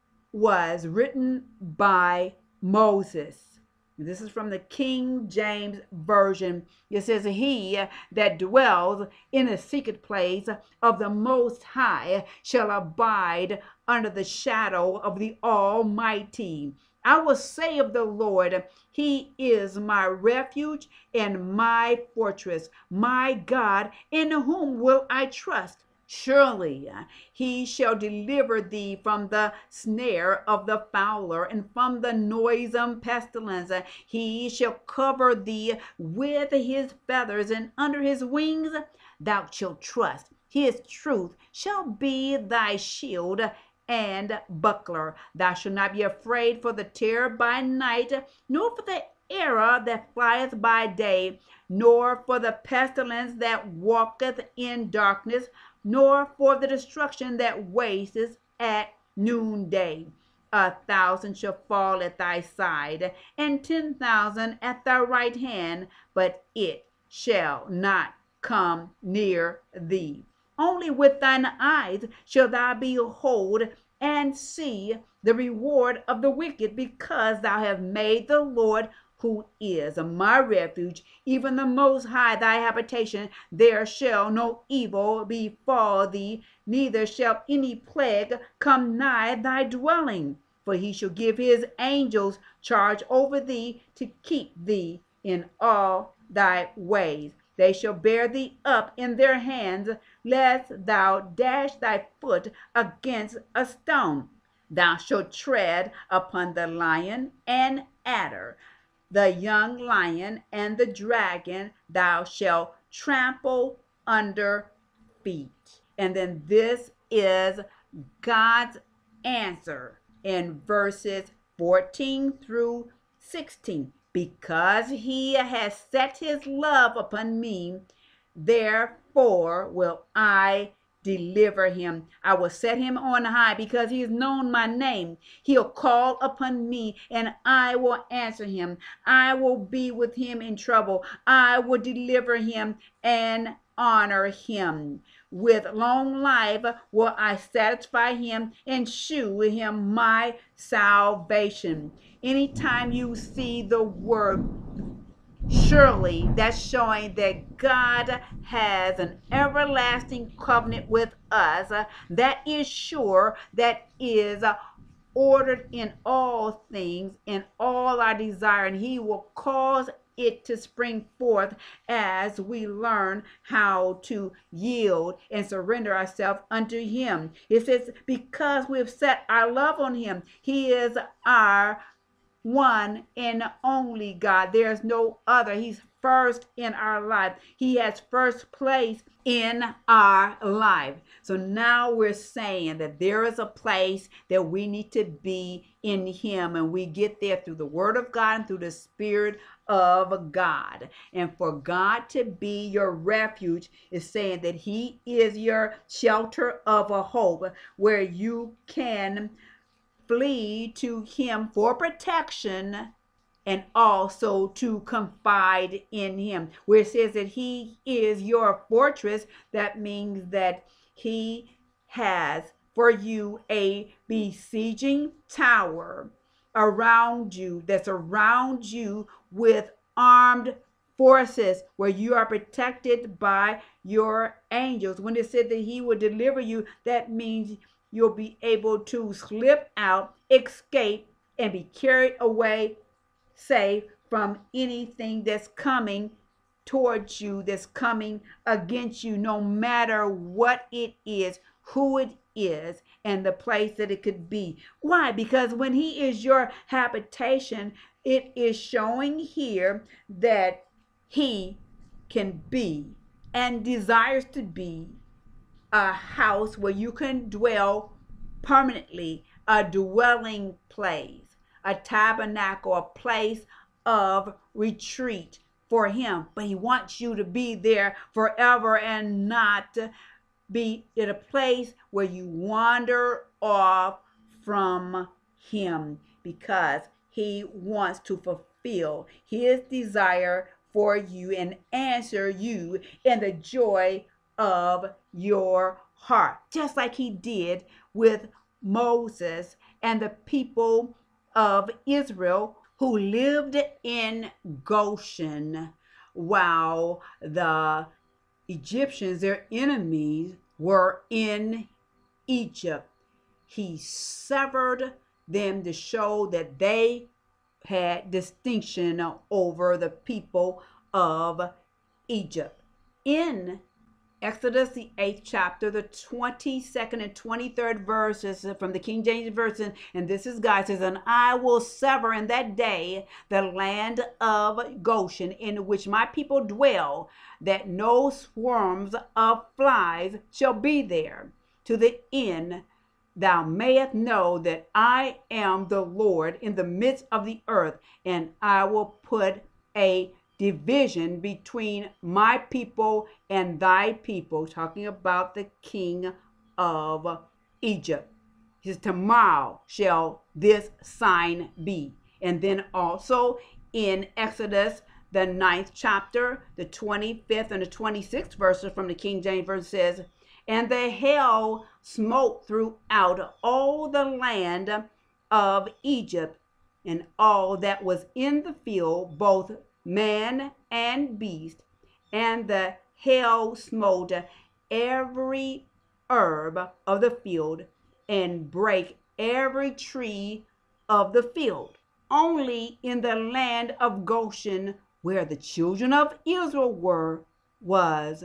Speaker 2: was written by Moses. This is from the King James Version. It says, he that dwells in the secret place of the Most High shall abide under the shadow of the Almighty. I will say of the Lord, he is my refuge and my fortress, my God, in whom will I trust. Surely he shall deliver thee from the snare of the fowler and from the noisome pestilence. He shall cover thee with his feathers, and under his wings thou shalt trust. His truth shall be thy shield and buckler. Thou shalt not be afraid for the terror by night, nor for the arrow that flieth by day, nor for the pestilence that walketh in darkness, nor for the destruction that wasteth at noonday. A thousand shall fall at thy side, and ten thousand at thy right hand, but it shall not come near thee. Only with thine eyes shall thou behold and see the reward of the wicked, because thou hast made the Lord, who is my refuge, even the Most High, thy habitation. There shall no evil befall thee, neither shall any plague come nigh thy dwelling. For he shall give his angels charge over thee, to keep thee in all thy ways. They shall bear thee up in their hands, lest thou dash thy foot against a stone. Thou shalt tread upon the lion and adder, the young lion and the dragon thou shalt trample under feet. And then this is God's answer in verses fourteen through sixteen. Because he has set his love upon me, therefore will I deliver him. I will set him on high, because he has known my name. He'll call upon me, and I will answer him. I will be with him in trouble. I will deliver him and honor him. With long life will I satisfy him and shew him my salvation. Anytime you see the word surely, that's showing that God has an everlasting covenant with us. Uh, that is sure, that is uh, ordered in all things, in all our desire, and he will cause it to spring forth as we learn how to yield and surrender ourselves unto him. It says, because we have set our love on him, he is our one and only God. There's no other. He's first in our life. He has first place in our life. So now we're saying that there is a place that we need to be in him, and we get there through the word of God and through the Spirit of God. And for God to be your refuge is saying that he is your shelter of a hope, where you can flee to him for protection and also to confide in him. Where it says that he is your fortress, that means that he has for you a besieging tower around you, that's around you with armed forces, where you are protected by your angels. When it said that he will deliver you, that means you'll be able to slip out, escape, and be carried away safe from anything that's coming towards you, that's coming against you, no matter what it is, who it is, and the place that it could be. Why? Because when he is your habitation, it is showing here that he can be and desires to be a house where you can dwell permanently, a dwelling place, a tabernacle, a place of retreat for him. But he wants you to be there forever and not be at a place where you wander off from him, because he wants to fulfill his desire for you and answer you in the joy of your heart, just like he did with Moses and the people of Israel who lived in Goshen while the Egyptians, their enemies, were in Egypt. He severed them to show that they had distinction over the people of Egypt. In Exodus, the eighth chapter, the twenty-second and twenty-third verses from the King James Version, and this is God says, and I will sever in that day the land of Goshen, in which my people dwell, that no swarms of flies shall be there, to the end thou mayest know that I am the Lord in the midst of the earth, and I will put a division between my people and thy people, talking about the king of Egypt. He says, tomorrow shall this sign be. And then also in Exodus, the ninth chapter, the twenty-fifth and the twenty-sixth verses from the King James Version says, and the hail smote throughout all the land of Egypt, and all that was in the field, both man and beast, and the hail smote every herb of the field, and brake every tree of the field. Only in the land of Goshen, where the children of Israel were, was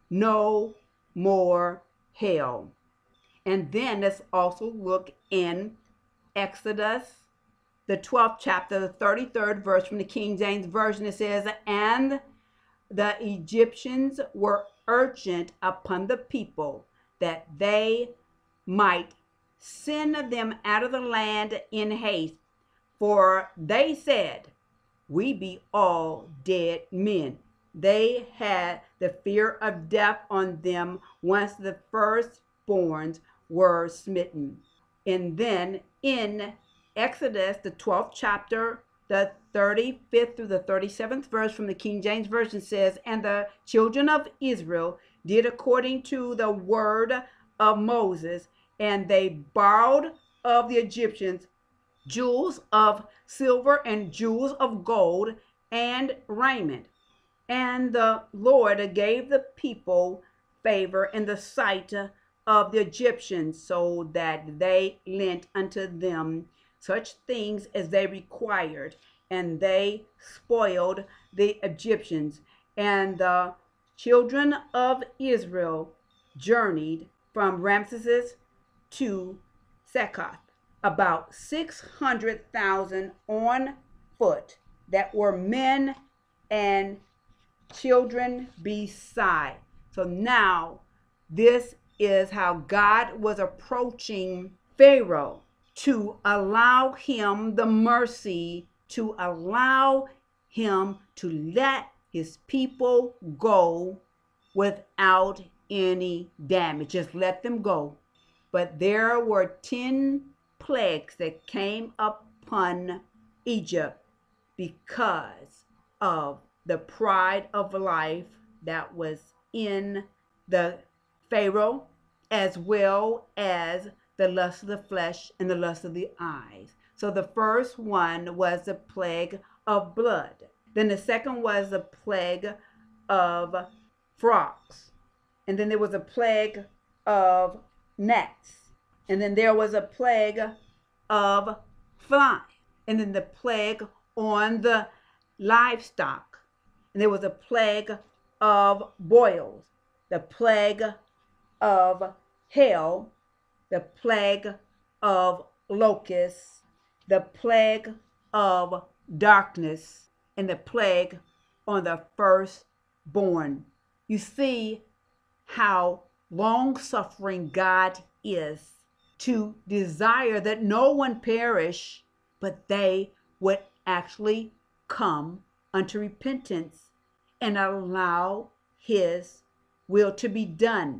Speaker 2: no more hail. And then let's also look in Exodus, the twelfth chapter, the thirty-third verse from the King James Version. It says, and the Egyptians were urgent upon the people that they might send them out of the land in haste, for they said, we be all dead men. They had the fear of death on them once the firstborns were smitten. And then in Exodus, the twelfth chapter, the thirty-fifth through the thirty-seventh verse from the King James Version says, and the children of Israel did according to the word of Moses, and they borrowed of the Egyptians jewels of silver and jewels of gold and raiment. And the Lord gave the people favor in the sight of the Egyptians, so that they lent unto them such things as they required, and they spoiled the Egyptians. And the children of Israel journeyed from Ramses to Succoth, about six hundred thousand on foot, that were men and children beside. So now this is how God was approaching Pharaoh, to allow him the mercy, to allow him to let his people go without any damage. Just let them go. But there were ten plagues that came upon Egypt because of the pride of life that was in the Pharaoh, as well as the lust of the flesh and the lust of the eyes. So the first one was the plague of blood. Then the second was the plague of frogs. And then there was a plague of gnats. And then there was a plague of flies. And then the plague on the livestock. And there was a plague of boils, the plague of hail, the plague of locusts, the plague of darkness, and the plague on the firstborn. You see how long-suffering God is, to desire that no one perish, but they would actually come unto repentance and allow his will to be done.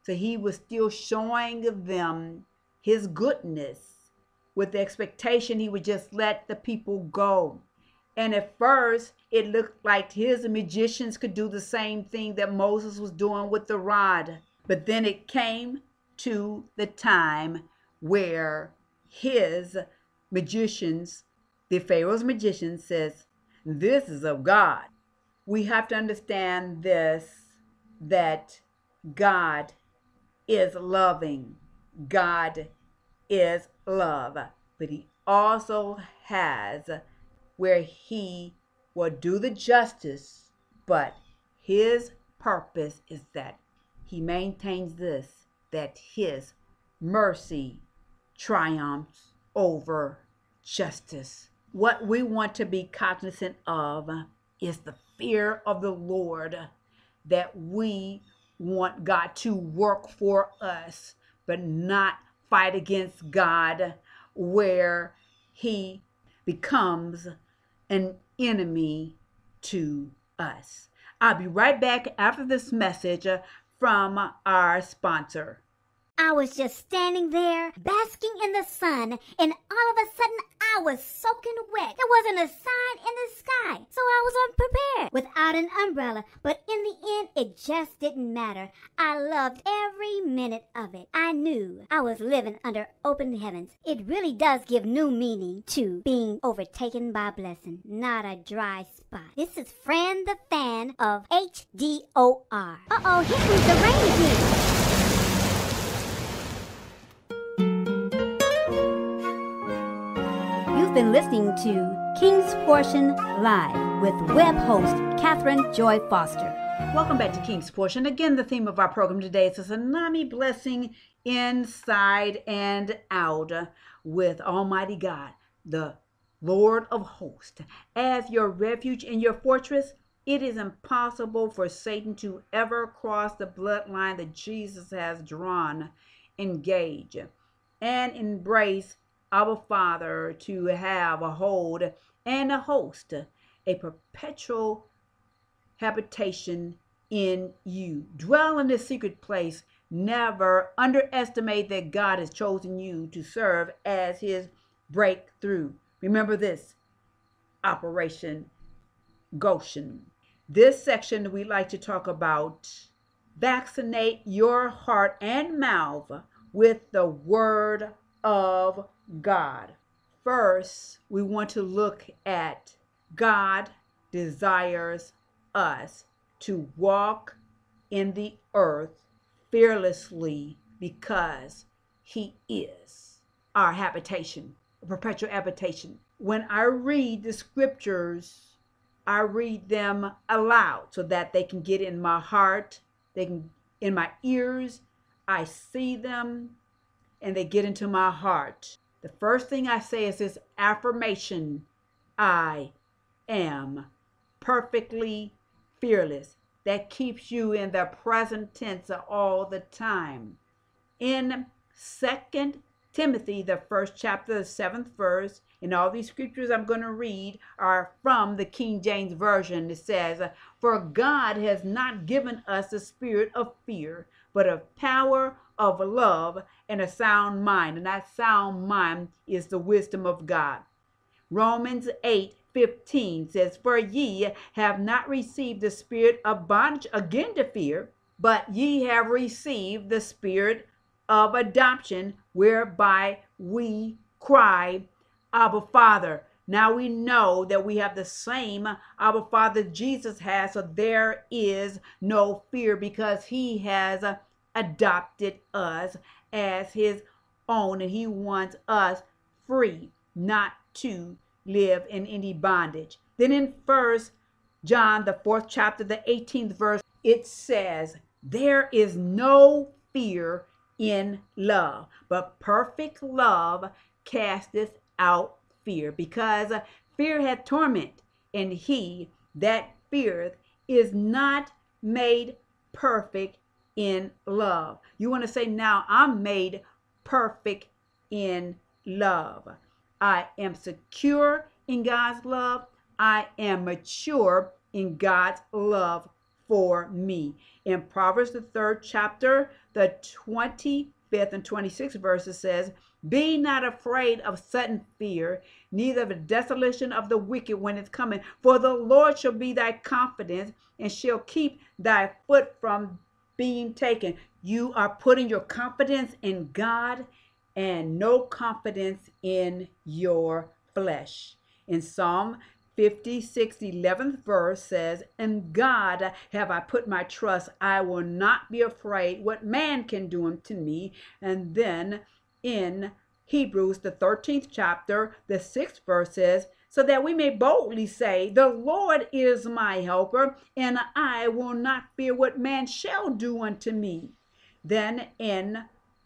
Speaker 2: So he was still showing them his goodness with the expectation he would just let the people go. And at first, it looked like his magicians could do the same thing that Moses was doing with the rod. But then it came to the time where his magicians, the Pharaoh's magicians, says, this is of God. We have to understand this, that God is loving. God is love. But he also has where he will do the justice, but his purpose is that he maintains this, that his mercy triumphs over justice. What we want to be cognizant of is the fear of the Lord, that we want God to work for us, but not fight against God where he becomes an enemy to us. I'll be right back after this message from our sponsor.
Speaker 3: I was just standing there, basking in the sun, and all of a sudden I was soaking wet. There wasn't a sign in the sky, so I was unprepared without an umbrella. But in the end, it just didn't matter. I loved every minute of it. I knew I was living under open heavens. It really does give new meaning to being overtaken by a blessing, not a dry spot. This is Fran the Fan of H D O R. Uh-oh, here comes the rain again. You've been listening to King's Portion Live with web host Catherine Joy Foster.
Speaker 2: Welcome back to King's Portion. Again, the theme of our program today is a tsunami blessing inside and out with Almighty God, the Lord of hosts. As your refuge and your fortress, it is impossible for Satan to ever cross the bloodline that Jesus has drawn, engage, and embrace Abba Father, to have a hold and a host, a perpetual habitation in you. Dwell in this secret place. Never underestimate that God has chosen you to serve as his breakthrough. Remember this, Operation Goshen. This section we like to talk about vaccinate your heart and mouth with the word of God. First, we want to look at God desires us to walk in the earth fearlessly because he is our habitation, a perpetual habitation. When I read the scriptures, I read them aloud so that they can get in my heart, they can in my ears. I see them and they get into my heart. The first thing I say is this affirmation: I am perfectly fearless. That keeps you in the present tense all the time. In Second Timothy, the first chapter, the seventh verse, and all these scriptures I'm going to read are from the King James Version. It says, for God has not given us a spirit of fear, but of power, of love, and a sound mind. And that sound mind is the wisdom of God. Romans eight fifteen says, for ye have not received the spirit of bondage again to fear, but ye have received the spirit of adoption, whereby we cry, Abba Father. Now we know that we have the same Abba Father Jesus has, so there is no fear because he has adopted us as his own, and he wants us free, not to live in any bondage. Then in First John, the fourth chapter, the eighteenth verse, it says, there is no fear in love, but perfect love casteth out fear, because fear hath torment, and he that feareth is not made perfect in love. You want to say, now I'm made perfect in love. I am secure in God's love. I am mature in God's love for me. In Proverbs, the third chapter, the twenty-fifth and twenty-sixth verses says, be not afraid of sudden fear, neither of the desolation of the wicked when it's coming. For the Lord shall be thy confidence, and shall keep thy foot from being taken. You are putting your confidence in God and no confidence in your flesh. In Psalm fifty-six, eleventh verse says, in God have I put my trust. I will not be afraid what man can do unto me. And then in Hebrews, the thirteenth chapter, the sixth verse says, so that we may boldly say, the Lord is my helper, and I will not fear what man shall do unto me. Then in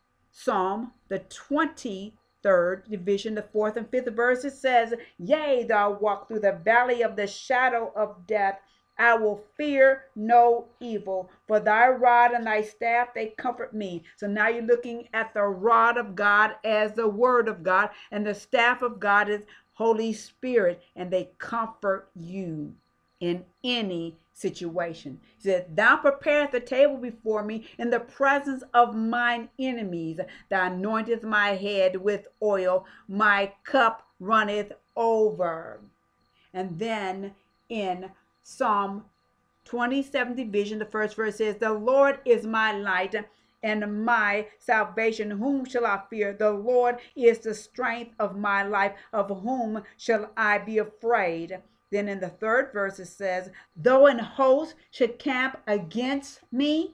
Speaker 2: Psalm, the twenty-third division, the fourth and fifth verse, it says, yea, thou walk through the valley of the shadow of death, I will fear no evil, for thy rod and thy staff, they comfort me. So now you're looking at the rod of God as the word of God, and the staff of God is Holy Spirit, and they comfort you in any situation. He said, thou preparest the table before me in the presence of mine enemies. Thou anointest my head with oil, my cup runneth over. And then in Psalm twenty-seventh division, the first verse says, the Lord is my light and my salvation. Whom shall I fear? The Lord is the strength of my life. Of whom shall I be afraid? Then in the third verse it says, though an host should camp against me,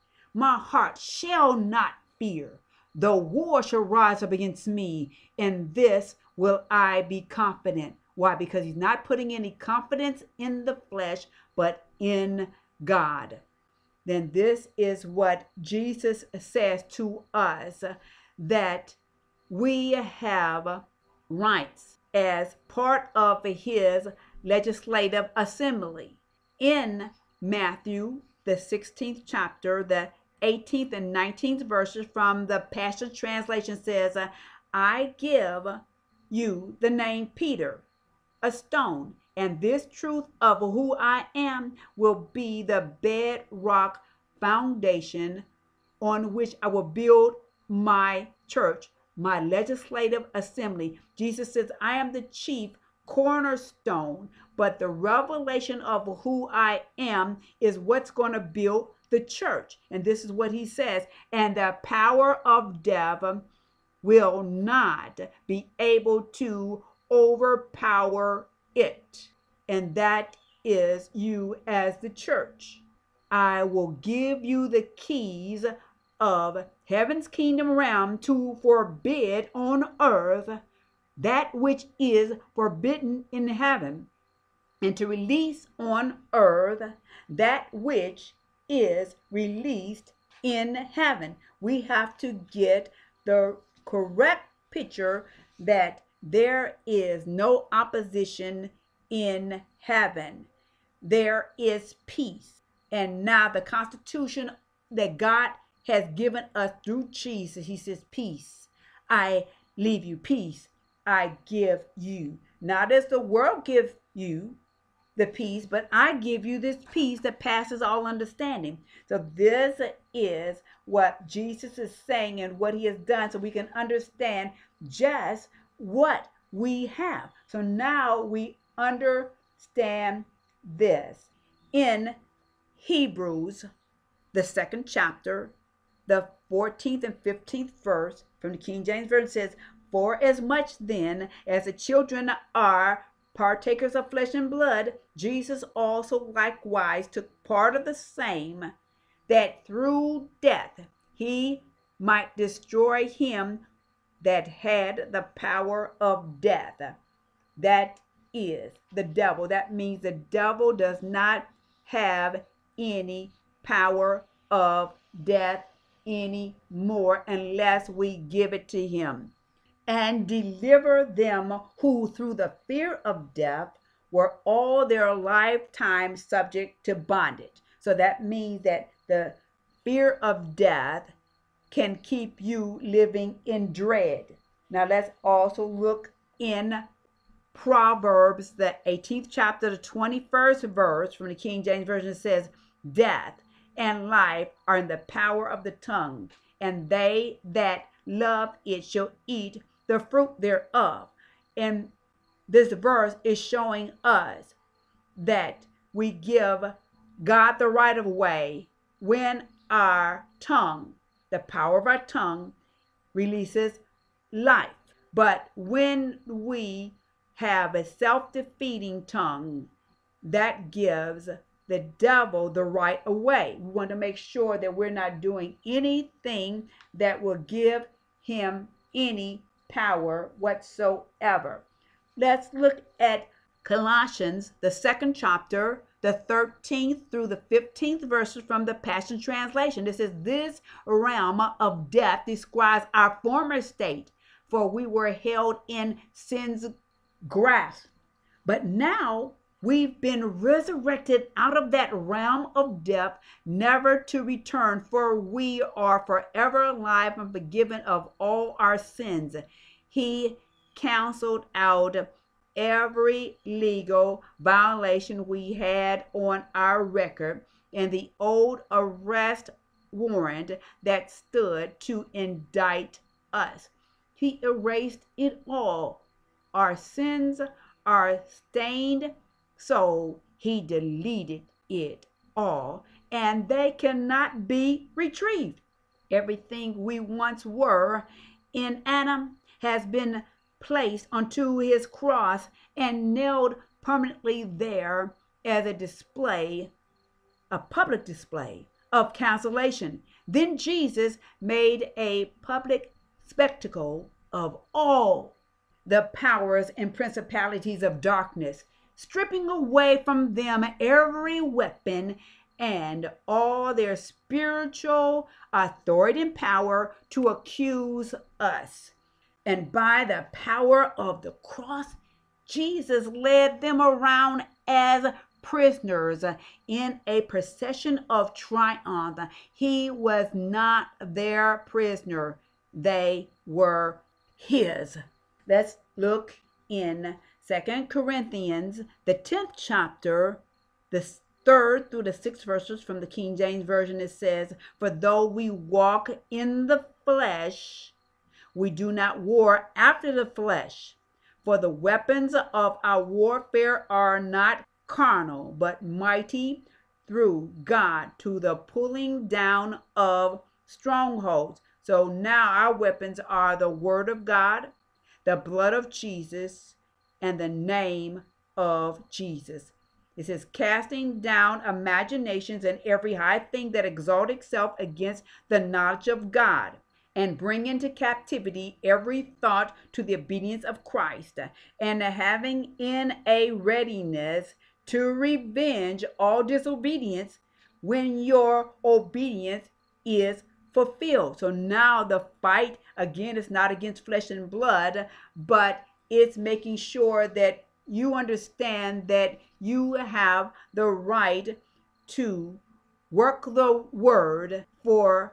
Speaker 2: my heart shall not fear. Though war shall rise up against me, in this will I be confident. Why? Because he's not putting any confidence in the flesh, but in God. Then this is what Jesus says to us, that we have rights as part of his legislative assembly. In Matthew, the sixteenth chapter, the eighteenth and nineteenth verses from the Passion Translation says, I give you the name Peter, a stone, and this truth of who I am will be the bedrock foundation on which I will build my church, my legislative assembly. Jesus says, I am the chief cornerstone, but the revelation of who I am is what's going to build the church. And this is what he says, and the power of death will not be able to overpower it. And that is you as the church. I will give you the keys of heaven's kingdom realm to forbid on earth that which is forbidden in heaven, and to release on earth that which is released in heaven. We have to get the correct picture that there is no opposition in heaven. There is peace. And now the Constitution that God has given us through Jesus, he says, peace. I leave you, peace I give you. Not as the world gives you the peace, but I give you this peace that passes all understanding. So this is what Jesus is saying and what he has done, so we can understand just what we have. So now we understand this. In Hebrews, the second chapter, the fourteenth and fifteenth verse from the King James Version says, for as much then as the children are partakers of flesh and blood, Jesus also likewise took part of the same, that through death he might destroy him that had the power of death. That is the devil. That means the devil does not have any power of death anymore unless we give it to him. And deliver them who through the fear of death were all their lifetime subject to bondage. So that means that the fear of death can keep you living in dread. Now let's also look in Proverbs, the eighteenth chapter, the twenty-first verse from the King James Version says, death and life are in the power of the tongue, and they that love it shall eat the fruit thereof. And this verse is showing us that we give God the right of way when our tongue, the power of our tongue, releases life. But when we have a self-defeating tongue, that gives the devil the right of way. We want to make sure that we're not doing anything that will give him any power whatsoever. Let's look at Colossians, the second chapter, the thirteenth through the fifteenth verses from the Passion Translation. This is, this realm of death describes our former state, for we were held in sin's grasp. But now we've been resurrected out of that realm of death, never to return, for we are forever alive and forgiven of all our sins. He canceled out every legal violation we had on our record and the old arrest warrant that stood to indict us. He erased it all. Our sins are stained, so he deleted it all, and they cannot be retrieved. Everything we once were in Adam has been placed onto his cross and nailed permanently there as a display, a public display of cancellation. Then Jesus made a public spectacle of all the powers and principalities of darkness, stripping away from them every weapon and all their spiritual authority and power to accuse us. And by the power of the cross, Jesus led them around as prisoners in a procession of triumph. He was not their prisoner. They were his. Let's look in Second Corinthians, the tenth chapter, the third through the sixth verses from the King James Version. It says, "For though we walk in the flesh, we do not war after the flesh. For the weapons of our warfare are not carnal, but mighty through God to the pulling down of strongholds." So now our weapons are the word of God, the blood of Jesus, and the name of Jesus. It says, casting down imaginations and every high thing that exalts itself against the knowledge of God, and bring into captivity every thought to the obedience of Christ, and having in a readiness to revenge all disobedience when your obedience is fulfilled. So now the fight again is not against flesh and blood, but it's making sure that you understand that you have the right to work the word for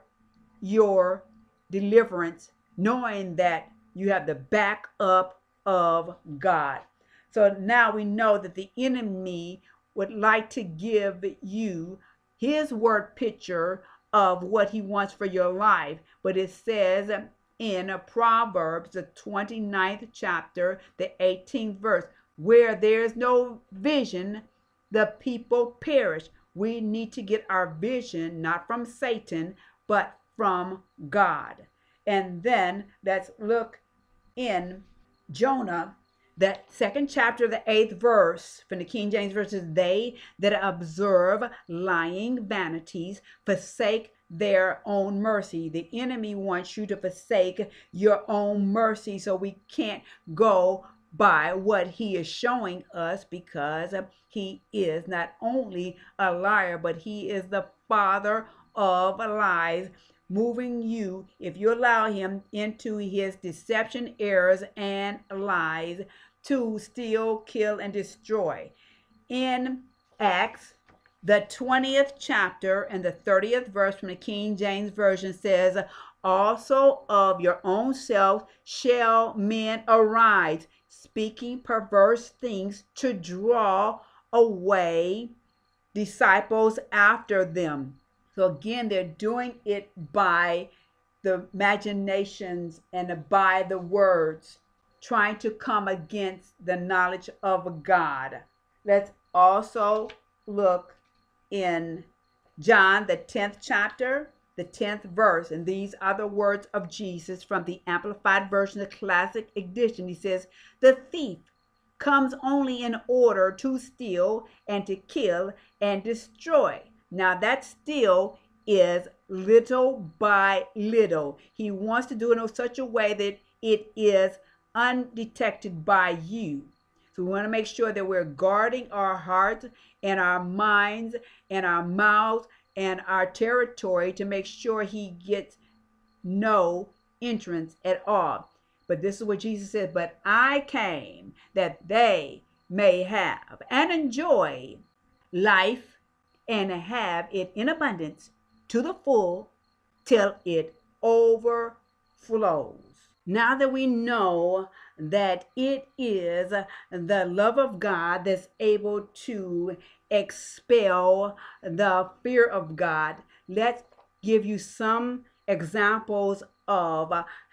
Speaker 2: your deliverance, knowing that you have the backup of God. So now we know that the enemy would like to give you his word picture of what he wants for your life. But it says in Proverbs, the twenty-ninth chapter, the eighteenth verse, where there's no vision, the people perish. We need to get our vision not from Satan, but from God. And then let's look in Jonah, that second chapter, the eighth verse from the King James verses, "They that observe lying vanities forsake their own mercy." The enemy wants you to forsake your own mercy, so we can't go by what he is showing us, because he is not only a liar, but he is the father of lies, moving you, if you allow him, into his deception, errors, and lies to steal, kill, and destroy. In Acts, the twentieth chapter and the thirtieth verse from the King James Version says, "Also of your own self shall men arise, speaking perverse things to draw away disciples after them." So again, they're doing it by the imaginations and by the words, trying to come against the knowledge of God. Let's also look in John, the tenth chapter, the tenth verse, and these are the words of Jesus from the Amplified Version, the Classic Edition. He says, "The thief comes only in order to steal and to kill and destroy." Now that steal is little by little. He wants to do it in such a way that it is undetected by you. So we want to make sure that we're guarding our hearts and our minds and our mouths and our territory to make sure he gets no entrance at all. But this is what Jesus said, "But I came that they may have and enjoy life and have it in abundance to the full till it overflows." Now that we know that it is the love of God that's able to expel the fear of God, let's give you some examples of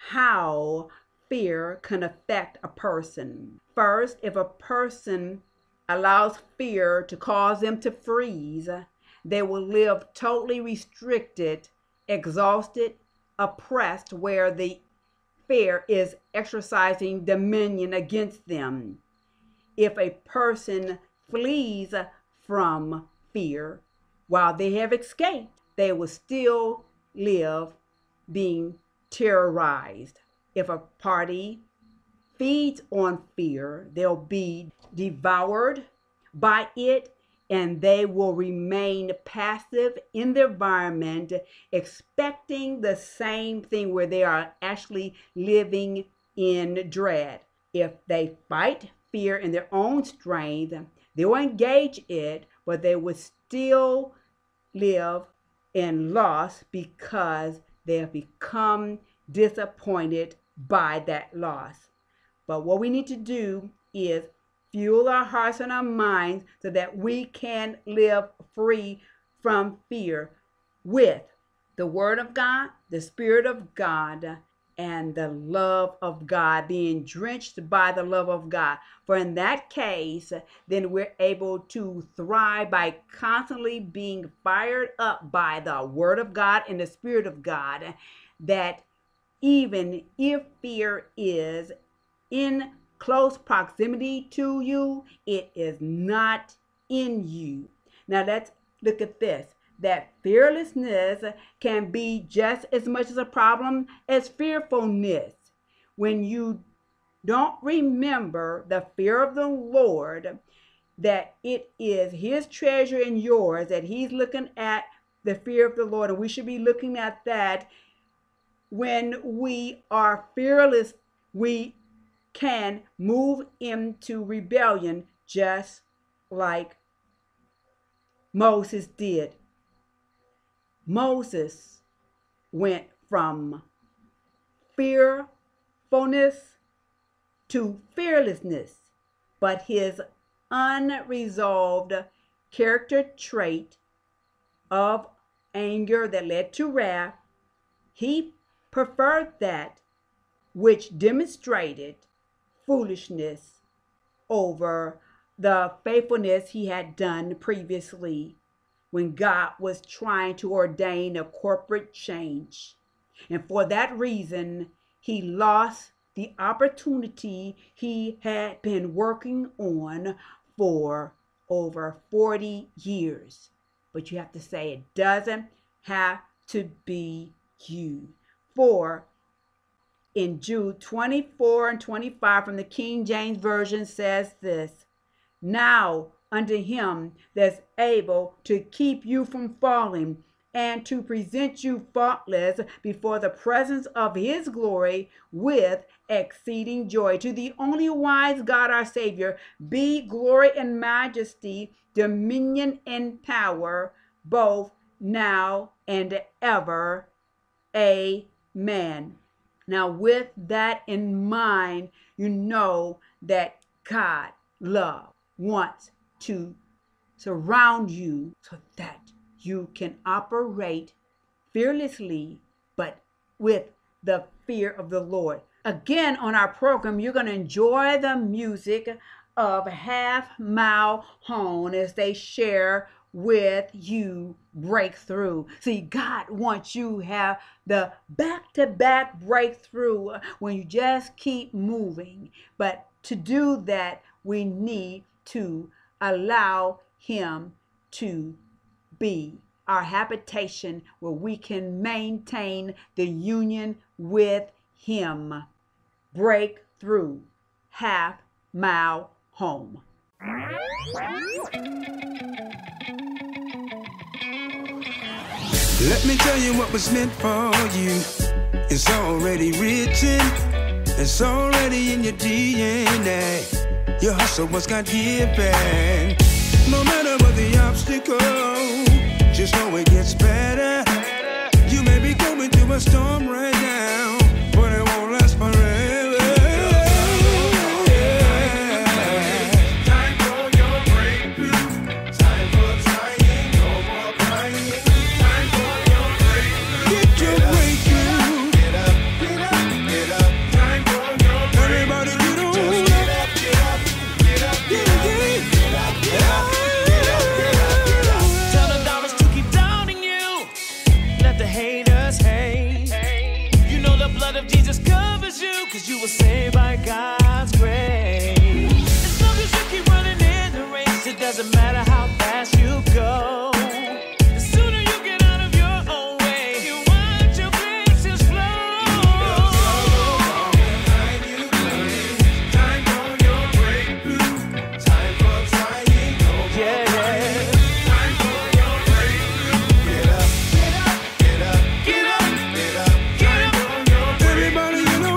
Speaker 2: how fear can affect a person. First, if a person allows fear to cause them to freeze, they will live totally restricted, exhausted, oppressed, where the fear is exercising dominion against them. If a person flees from fear while they have escaped, they will still live being terrorized. If a party feeds on fear, they'll be devoured by it, and they will remain passive in the environment, expecting the same thing, where they are actually living in dread. If they fight fear in their own strength, they will engage it, but they will still live in loss because they have become disappointed by that loss. But what we need to do is fuel our hearts and our minds so that we can live free from fear with the Word of God, the Spirit of God, and the love of God, being drenched by the love of God. For in that case, then we're able to thrive by constantly being fired up by the Word of God and the Spirit of God, that even if fear is in close proximity to you, it is not in you. Now let's look at this, that fearlessness can be just as much as a problem as fearfulness. When you don't remember the fear of the Lord, that it is his treasure and yours, that he's looking at the fear of the Lord, and we should be looking at that. When we are fearless, we can move into rebellion just like Moses did. Moses went from fearfulness to fearlessness, but his unresolved character trait of anger that led to wrath, he preferred that which demonstrated foolishness over the faithfulness he had done previously when God was trying to ordain a corporate change. And for that reason, he lost the opportunity he had been working on for over forty years. But you have to say, it doesn't have to be you. For in Jude twenty-four and twenty-five from the King James Version says this, "Now unto him that's able to keep you from falling and to present you faultless before the presence of his glory with exceeding joy. To the only wise God our Savior be glory and majesty, dominion and power, both now and ever. Amen." Now, with that in mind, you know that God, love, wants to surround you so that you can operate fearlessly, but with the fear of the Lord. Again, on our program, you're going to enjoy the music of Half Mile Home as they share with you breakthrough. See, God wants you to have the back-to-back breakthrough when you just keep moving. But to do that, we need to allow Him to be our habitation where we can maintain the union with Him. Breakthrough. Half Mile Home.
Speaker 5: Let me tell you what was meant for you. It's already written. It's already in your D N A. Your hustle was God given. No matter what the obstacle, just know it gets better. You may be going through a storm right now, but it won't last forever.
Speaker 4: Cause you were saved by God's grace. As long as you keep running in the race, it doesn't matter how fast you go. The sooner you get out of your own way, you watch your blessings flow. Time for your breakthrough. Time for trying no more. Yeah. Time for your breakthrough. Get up, get up, get up, get up, get up, get up. Time for your breakthrough. Everybody, you know.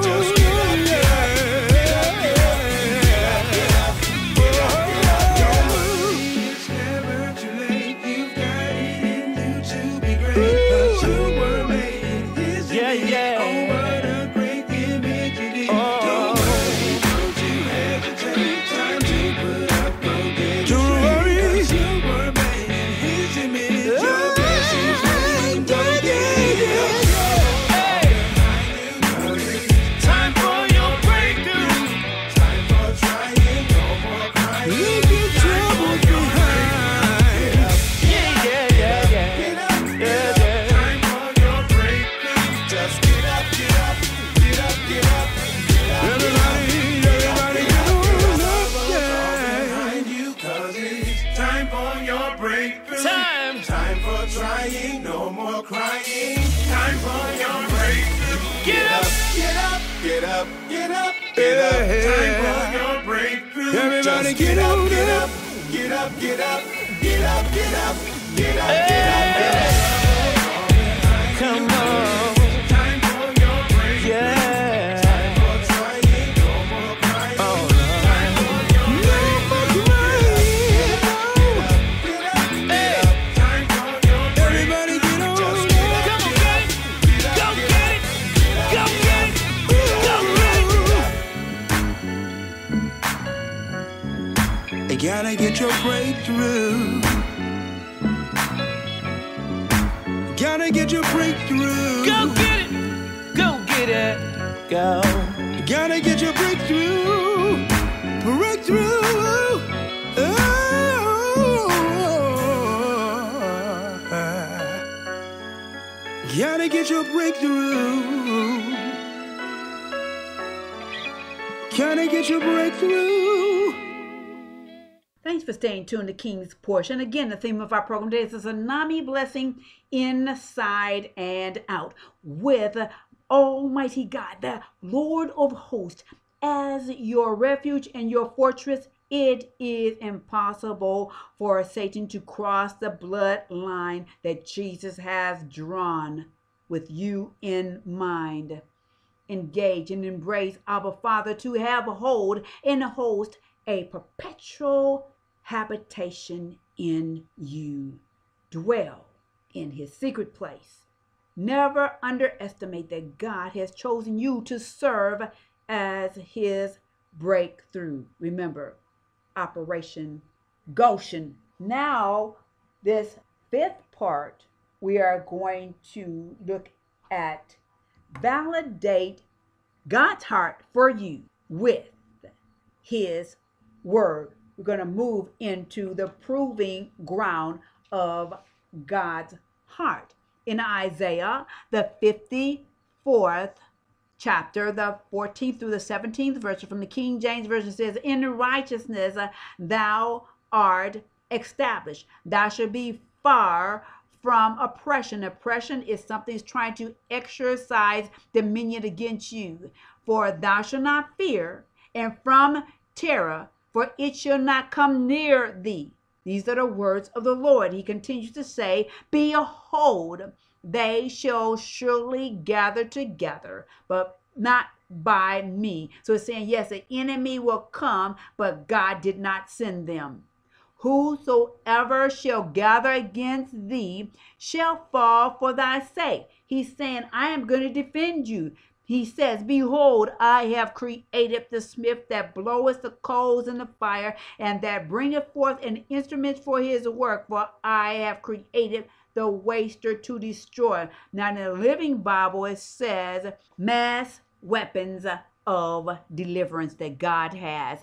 Speaker 4: Everybody get up, get up, get up, get up, get up, get up, get up, get up, get up. Come on. Time for your break. Yeah. Time for trying, no more crying. Oh, no. Time for your break. Get up, get up, get up. Time for your break. Everybody get on. Just get up, come on, get it. Go get it. Go get it. Go get it. You gotta get your breakthrough. Gotta get your breakthrough. Go get it. Go get it. Go. Gotta get your breakthrough. Breakthrough. Oh. Gotta get your breakthrough. Gotta get your breakthrough.
Speaker 2: Thanks for staying tuned to King's Portion. Again, the theme of our program today is a tsunami blessing inside and out with Almighty God, the Lord of hosts, as your refuge and your fortress. It is impossible for Satan to cross the bloodline that Jesus has drawn with you in mind. Engage and embrace Abba Father to have a hold and host a perpetual habitation in you. Dwell in his secret place. Never underestimate that God has chosen you to serve as his breakthrough. Remember, Operation Goshen. Now, this fifth part, we are going to look at validate God's heart for you with his word. We're going to move into the proving ground of God's heart. In Isaiah, the fifty-fourth chapter, the fourteenth through the seventeenth verse from the King James Version says, in righteousness uh, thou art established. Thou shalt be far from oppression. Oppression is something that's trying to exercise dominion against you. For thou shalt not fear, and from terror, for it shall not come near thee. These are the words of the Lord. He continues to say, behold, they shall surely gather together, but not by me. So it's saying, yes, the enemy will come, but God did not send them. Whosoever shall gather against thee shall fall for thy sake. He's saying, I am going to defend you. He says, behold, I have created the smith that bloweth the coals in the fire, and that bringeth forth an instrument for his work, for I have created the waster to destroy. Now in the Living Bible, it says, mass weapons of deliverance that God has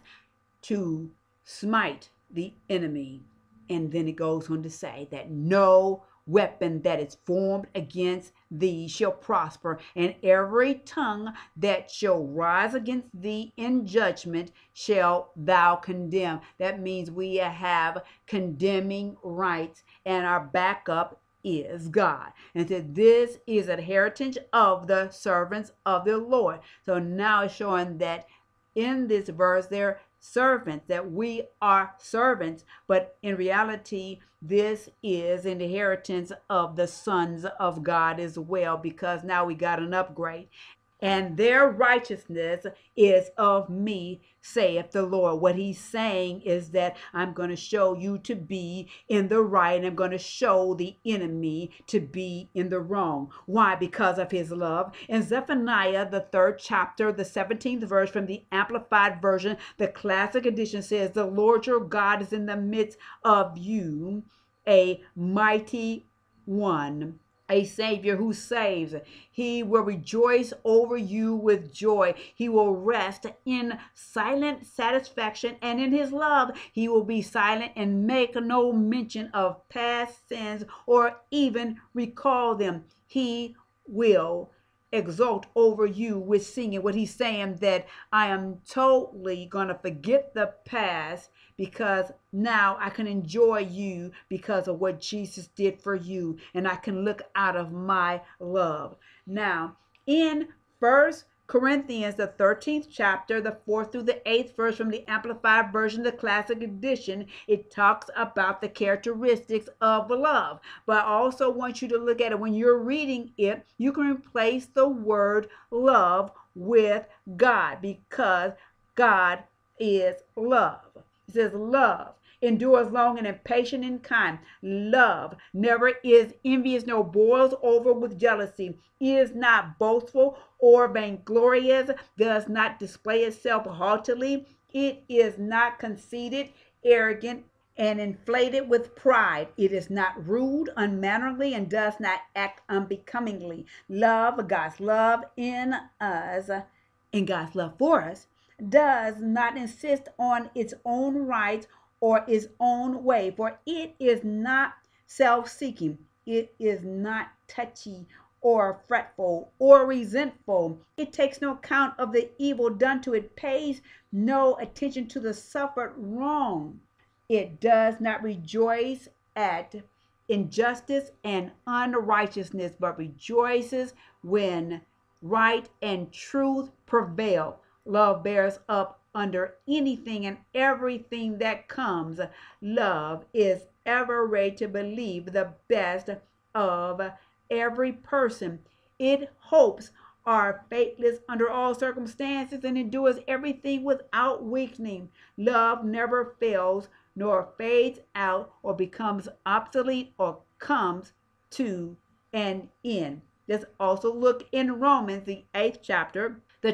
Speaker 2: to smite the enemy. And then it goes on to say that no weapon that is formed against thee shall prosper, and every tongue that shall rise against thee in judgment shall thou condemn. That means we have condemning rights, and our backup is God. And so this is a heritage of the servants of the Lord. So now it's showing that in this verse they're servants, that we are servants, but in reality this is an inheritance of the sons of God as well, because now we got an upgrade. And their righteousness is of me, saith the Lord. What he's saying is that I'm going to show you to be in the right, and I'm going to show the enemy to be in the wrong. Why? Because of his love. In Zephaniah, the third chapter, the seventeenth verse from the Amplified Version, the Classic Edition says, the Lord your God is in the midst of you, a mighty one, a Savior who saves. He will rejoice over you with joy. He will rest in silent satisfaction, and in his love he will be silent and make no mention of past sins or even recall them. He will exult over you with singing. What he's saying, that I am totally going to forget the past, because now I can enjoy you because of what Jesus did for you, and I can look out of my love. Now, in First Corinthians, the thirteenth chapter, the fourth through the eighth verse from the Amplified Version, the Classic Edition, it talks about the characteristics of love. But I also want you to look at it. When you're reading it, you can replace the word love with God, because God is love. It says love endures long and is patient and kind. Love never is envious, nor boils over with jealousy, is not boastful or vainglorious, does not display itself haughtily. It is not conceited, arrogant, and inflated with pride. It is not rude, unmannerly, and does not act unbecomingly. Love, God's love in us, and God's love for us, does not insist on its own rights or its own way, for it is not self-seeking. It is not touchy or fretful or resentful. It takes no account of the evil done to it, pays no attention to the suffered wrong. It does not rejoice at injustice and unrighteousness, but rejoices when right and truth prevail. Love bears up under anything and everything that comes. Love is ever ready to believe the best of every person. It hopes are faithless under all circumstances and endures everything without weakening. Love never fails, nor fades out, or becomes obsolete, or comes to an end. Let's also look in Romans, the eighth chapter, the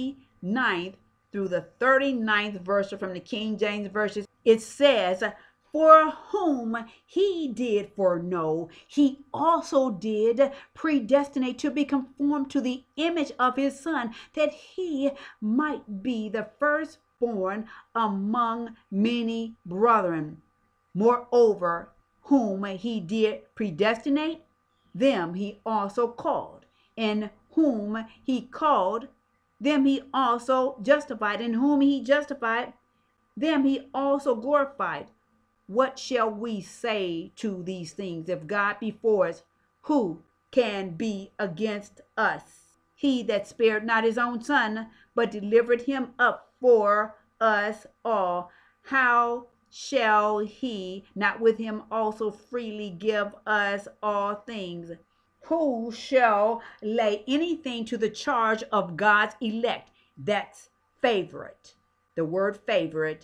Speaker 2: twenty-ninth through the thirty-ninth verse from the King James Version. It says, For whom he did foreknow, he also did predestinate to be conformed to the image of his Son, that he might be the firstborn among many brethren. Moreover, whom he did predestinate, them he also called. And whom he called, them he also justified. And whom he justified, them he also glorified. What shall we say to these things? If God be for us, who can be against us? He that spared not his own Son, but delivered him up for us all, how shall he not with him also freely give us all things? Who shall lay anything to the charge of God's elect? That's favorite. The word favorite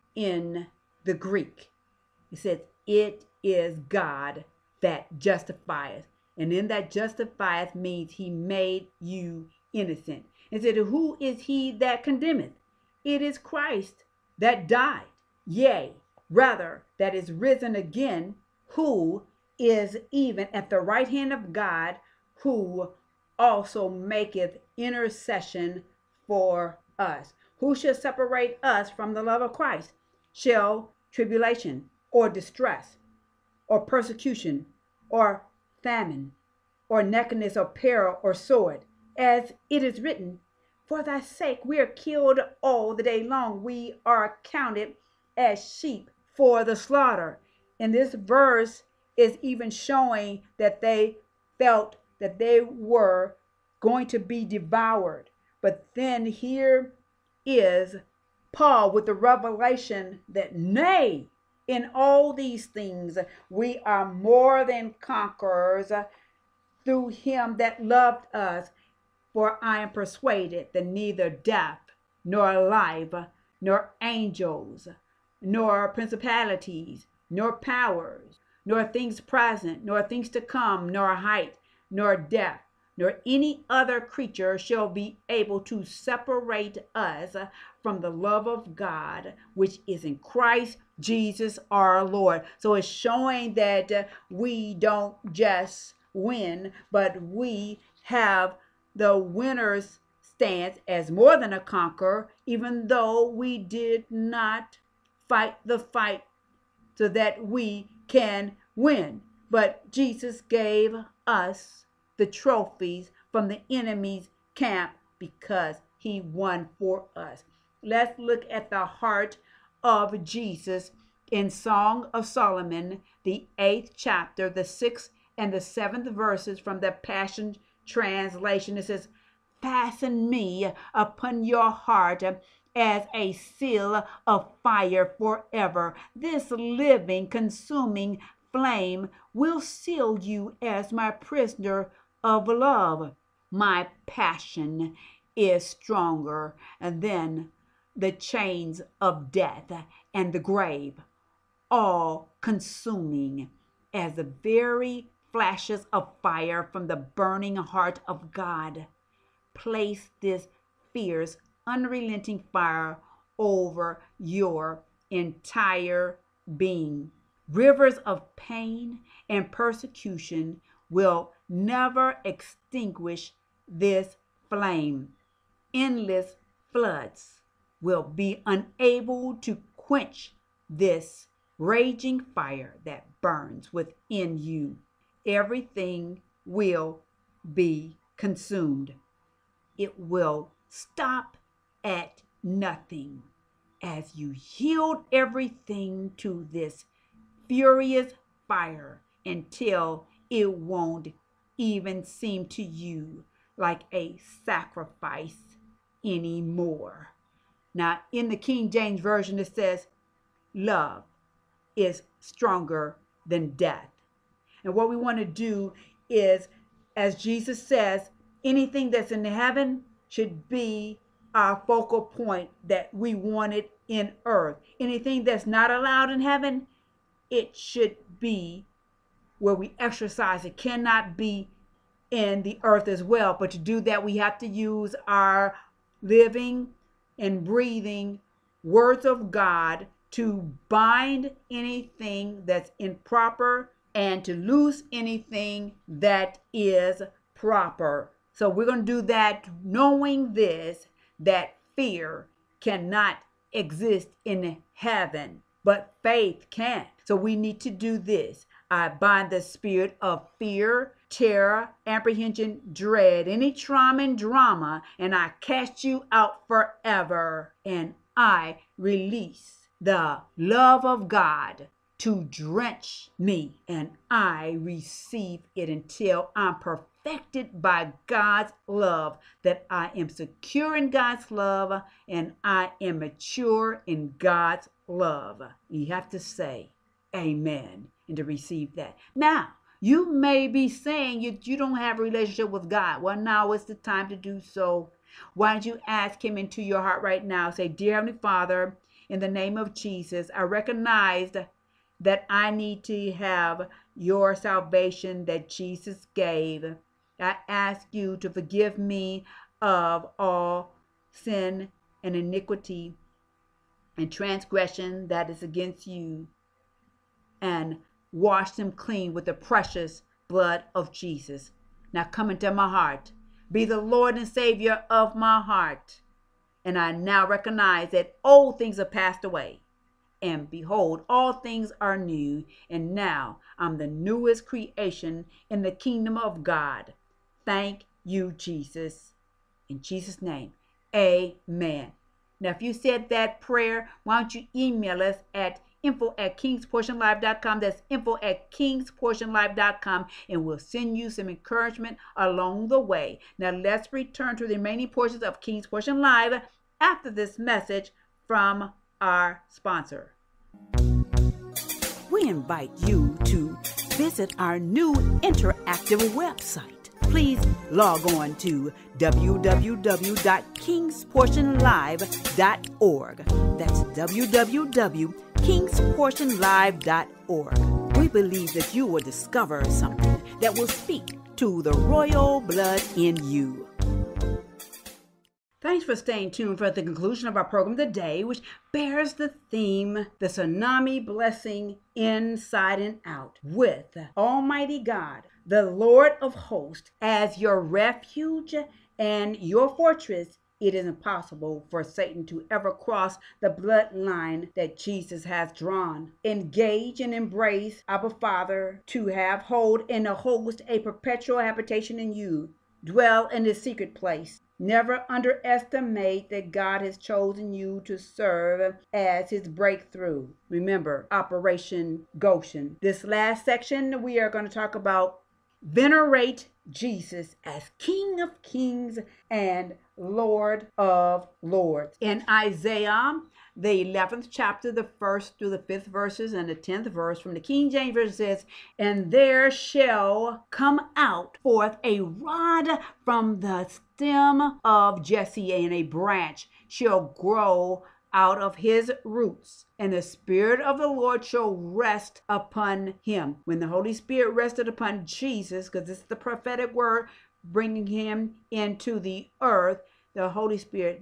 Speaker 2: in the Greek. It says, it is God that justifieth. And in that justifieth means he made you innocent. It said, who is he that condemneth? It is Christ that died. Yea, rather, that is risen again, who is even at the right hand of God, who also maketh intercession for us. Who shall separate us from the love of Christ? Shall tribulation, or distress, or persecution, or famine, or nakedness, or peril, or sword? As it is written, for thy sake we are killed all the day long. We are counted as sheep for the slaughter. And this verse is even showing that they felt that they were going to be devoured. But then here is Paul with the revelation that, nay, in all these things we are more than conquerors through him that loved us. For I am persuaded that neither death, nor life, nor angels, nor principalities, nor powers, nor things present, nor things to come, nor height, nor depth, nor any other creature shall be able to separate us from the love of God, which is in Christ Jesus our Lord. So it's showing that we don't just win, but we have the winner's stance as more than a conqueror, even though we did not fight the fight so that we can win. But Jesus gave us the trophies from the enemy's camp because he won for us. Let's look at the heart of Jesus in Song of Solomon, the eighth chapter, the sixth and the seventh verses from the Passion Translation. It says, fasten me upon your heart as a seal of fire forever. This living, consuming flame will seal you as my prisoner of love. My passion is stronger than the chains of death and the grave, all consuming as the very flashes of fire from the burning heart of God. Place this fierce, unrelenting fire over your entire being. Rivers of pain and persecution will never extinguish this flame. Endless floods will be unable to quench this raging fire that burns within you. Everything will be consumed. It will stop at nothing as you yield everything to this furious fire until it won't even seem to you like a sacrifice anymore. Now, in the King James Version, it says, love is stronger than death. And what we want to do is, as Jesus says, anything that's in heaven should be our focal point that we wanted in earth. Anything that's not allowed in heaven, it should be where we exercise. It cannot be in the earth as well. But to do that, we have to use our living and breathing words of God to bind anything that's improper and to loose anything that is proper. So we're going to do that knowing this, that fear cannot exist in heaven, but faith can. So we need to do this. I bind the spirit of fear, terror, apprehension, dread, any trauma and drama, and I cast you out forever. And I release the love of God to drench me, and I receive it until I'm perfected by God's love, that I am secure in God's love and I am mature in God's love. You have to say amen and to receive that. Now, you may be saying you, you don't have a relationship with God. Well, now is the time to do so. Why don't you ask him into your heart right now? Say, dear Heavenly Father, in the name of Jesus, I recognize that I need to have your salvation that Jesus gave. I ask you to forgive me of all sin and iniquity and transgression that is against you, and wash them clean with the precious blood of Jesus. Now come into my heart. Be the Lord and Savior of my heart. And I now recognize that old things have passed away. And behold, all things are new. And now I'm the newest creation in the kingdom of God. Thank you, Jesus. In Jesus' name, amen. Now, if you said that prayer, why don't you email us at info at kings portion live dot com. That's info at kings portion live dot com, and we'll send you some encouragement along the way. Now, let's return to the remaining portions of King's Portion Live after this message from our sponsor. We invite you to visit our new interactive website. Please log on to w w w dot kings portion live dot org. That's w w w dot kings portion live dot org. We believe that you will discover something that will speak to the royal blood in you. Thanks for staying tuned for the conclusion of our program today, which bears the theme, the tsunami blessing inside and out, with Almighty God, the Lord of hosts, as your refuge and your fortress. It is impossible for Satan to ever cross the bloodline that Jesus has drawn. Engage and embrace Abba Father to have hold and host a perpetual habitation in you. Dwell in his secret place. Never underestimate that God has chosen you to serve as his breakthrough. Remember, Operation Goshen. This last section, we are going to talk about venerate Jesus as King of Kings and Lord of Lords. In Isaiah, the eleventh chapter, the first through the fifth verses, and the tenth verse from the King James Version says, and there shall come out forth a rod from the stem of Jesse, and a branch shall grow out of his roots, and the Spirit of the Lord shall rest upon him. When the Holy Spirit rested upon Jesus, because this is the prophetic word, bringing him into the earth, the Holy Spirit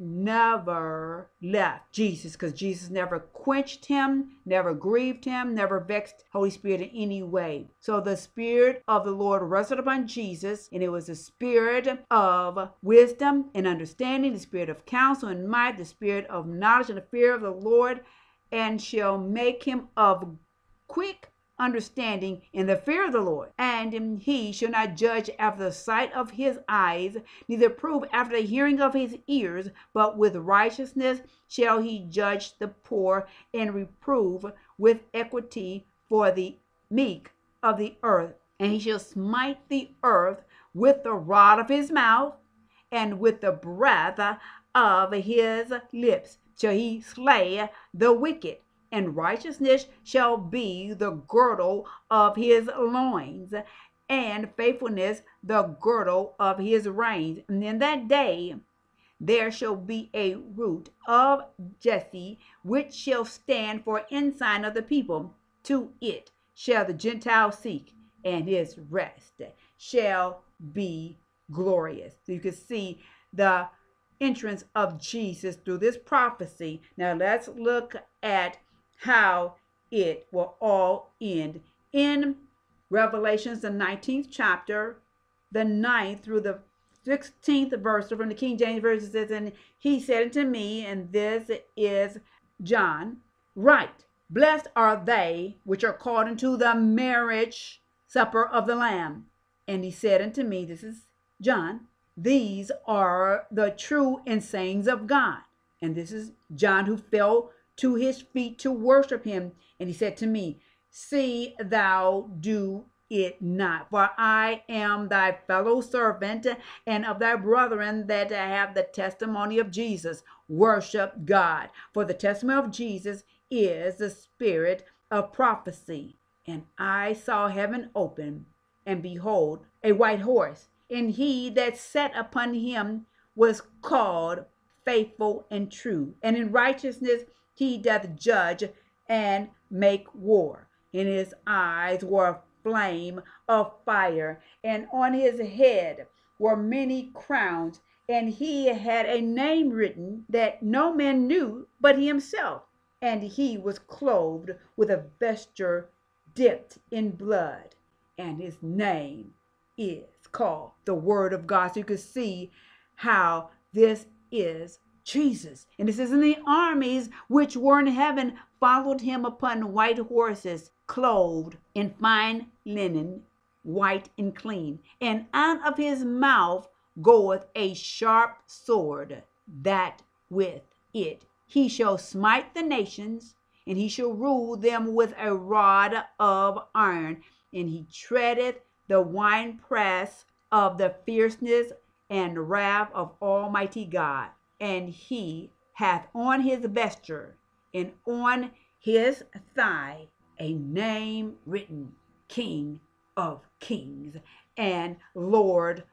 Speaker 2: never left Jesus, because Jesus never quenched him, never grieved him, never vexed Holy Spirit in any way. So the Spirit of the Lord rested upon Jesus, and it was the Spirit of wisdom and understanding, the Spirit of counsel and might, the Spirit of knowledge and the fear of the Lord, and shall make him of quick understanding in the fear of the Lord. And he shall not judge after the sight of his eyes, neither prove after the hearing of his ears, but with righteousness shall he judge the poor, and reprove with equity for the meek of the earth. And he shall smite the earth with the rod of his mouth, and with the breath of his lips shall he slay the wicked. And righteousness shall be the girdle of his loins, and faithfulness the girdle of his reins. And in that day there shall be a root of Jesse, which shall stand for ensign of the people. To it shall the Gentiles seek, and his rest shall be glorious. So you can see the entrance of Jesus through this prophecy. Now let's look at how it will all end. In Revelations, the nineteenth chapter, the ninth through the sixteenth verse from the King James Version says, and he said unto me, and this is John, write, blessed are they which are called into the marriage supper of the Lamb. And he said unto me, this is John, these are the true and sayings of God. And this is John, who fell to his feet to worship him. And he said to me, see thou do it not, for I am thy fellow servant and of thy brethren that have the testimony of Jesus. Worship God, for the testimony of Jesus is the spirit of prophecy. And I saw heaven open, and behold, a white horse, and he that sat upon him was called Faithful and True, and in righteousness he doth judge and make war. And his eyes were a flame of fire, and on his head were many crowns, and he had a name written that no man knew but he himself. And he was clothed with a vesture dipped in blood, and his name is called the Word of God. So you can see how this is Jesus. And this is in the armies which were in heaven followed him upon white horses, clothed in fine linen, white and clean. And out of his mouth goeth a sharp sword, that with it he shall smite the nations, and he shall rule them with a rod of iron. And he treadeth the winepress of the fierceness and wrath of Almighty God. And he hath on his vesture and on his thigh a name written, King of Kings and Lord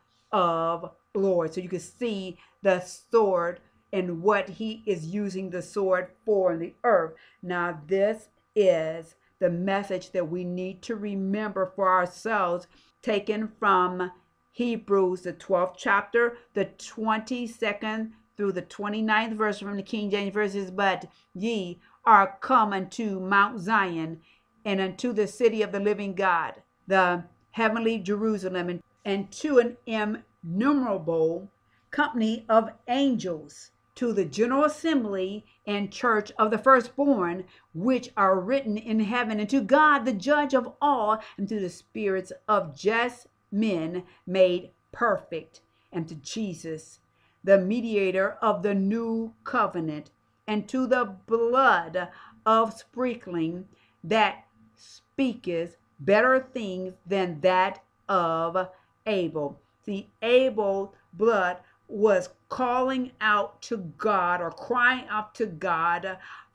Speaker 2: of Lords. So you can see the sword and what he is using the sword for in the earth. Now this is the message that we need to remember for ourselves, taken from Hebrews, the twelfth chapter, the twenty-second through the twenty-ninth verse from the King James verses. But ye are come unto Mount Zion, and unto the city of the living God, the heavenly Jerusalem, and, and to an innumerable company of angels, to the general assembly and church of the firstborn, which are written in heaven, and to God the judge of all, and to the spirits of just men made perfect, and to Jesus, the mediator of the new covenant, and to the blood of sprinkling that speaketh better things than that of Abel. The Abel blood was calling out to God, or crying out to God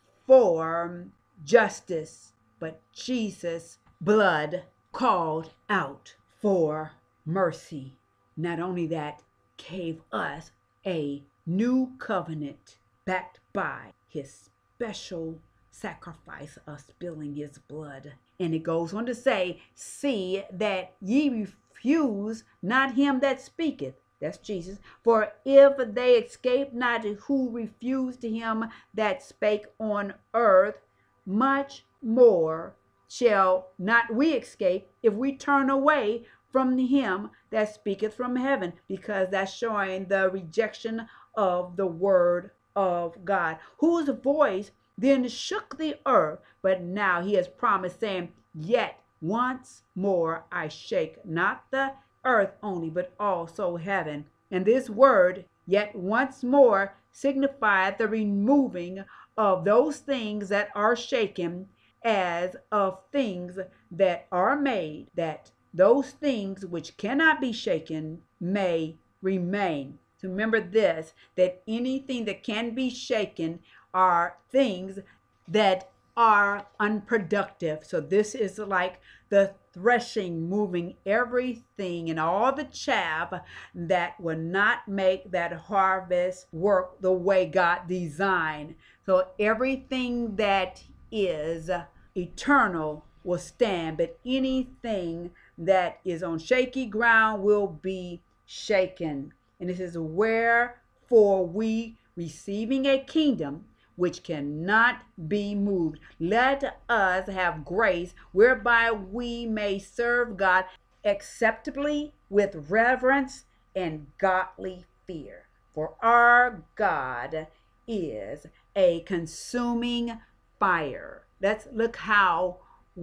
Speaker 2: for justice, but Jesus' blood called out for mercy. Not only that, gave us a new covenant backed by his special sacrifice of spilling his blood. And it goes on to say, see that ye refuse not him that speaketh. That's Jesus. For if they escape not who refused him that spake on earth, much more shall not we escape if we turn away from him that speaketh from heaven. Because that's showing the rejection of the word of God, whose voice then shook the earth. But now he has promised, saying, yet once more I shake not the earth only, but also heaven. And this word, yet once more, signified the removing of those things that are shaken, as of things that are made, that those things which cannot be shaken may remain. So remember this, that anything that can be shaken are things that are unproductive. So this is like the threshing, moving everything and all the chaff that will not make that harvest work the way God designed. So everything that is eternal will stand, but anything that is on shaky ground will be shaken. And this is wherefore we, receiving a kingdom which cannot be moved. Let us have grace whereby we may serve God acceptably with reverence and godly fear. For our God is a consuming fire. Let's look how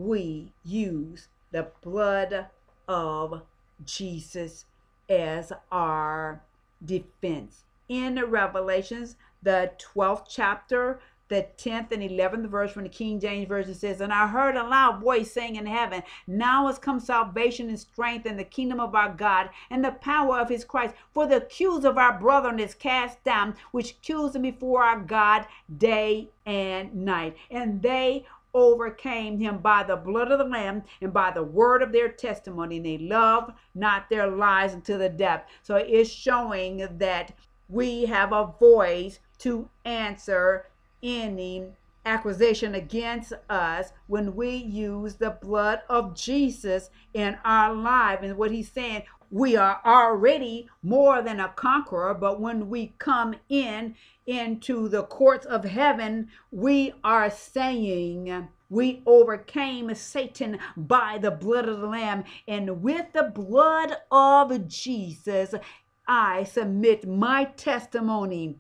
Speaker 2: we use the blood of Jesus as our defense. In Revelations, the twelfth chapter, the tenth and eleventh verse from the King James Version says, "And I heard a loud voice saying in heaven, Now has come salvation and strength in the kingdom of our God and the power of his Christ. For the accuser of our brethren is cast down, which accused them before our God day and night. And they overcame him by the blood of the Lamb and by the word of their testimony, and they loved not their lives unto the death." So it's showing that we have a voice to answer any accusation against us when we use the blood of Jesus in our life. And what he's saying, we are already more than a conqueror, but when we come in into the courts of heaven, we are saying we overcame Satan by the blood of the Lamb. And with the blood of Jesus, I submit my testimony.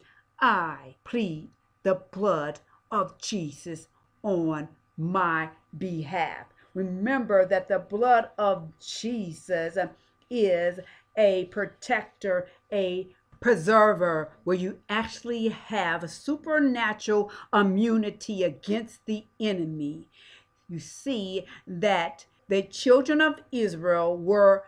Speaker 2: I plead the blood of Jesus on my behalf. Remember that the blood of Jesus is a protector, a preserver, where you actually have a supernatural immunity against the enemy. You see that the children of Israel were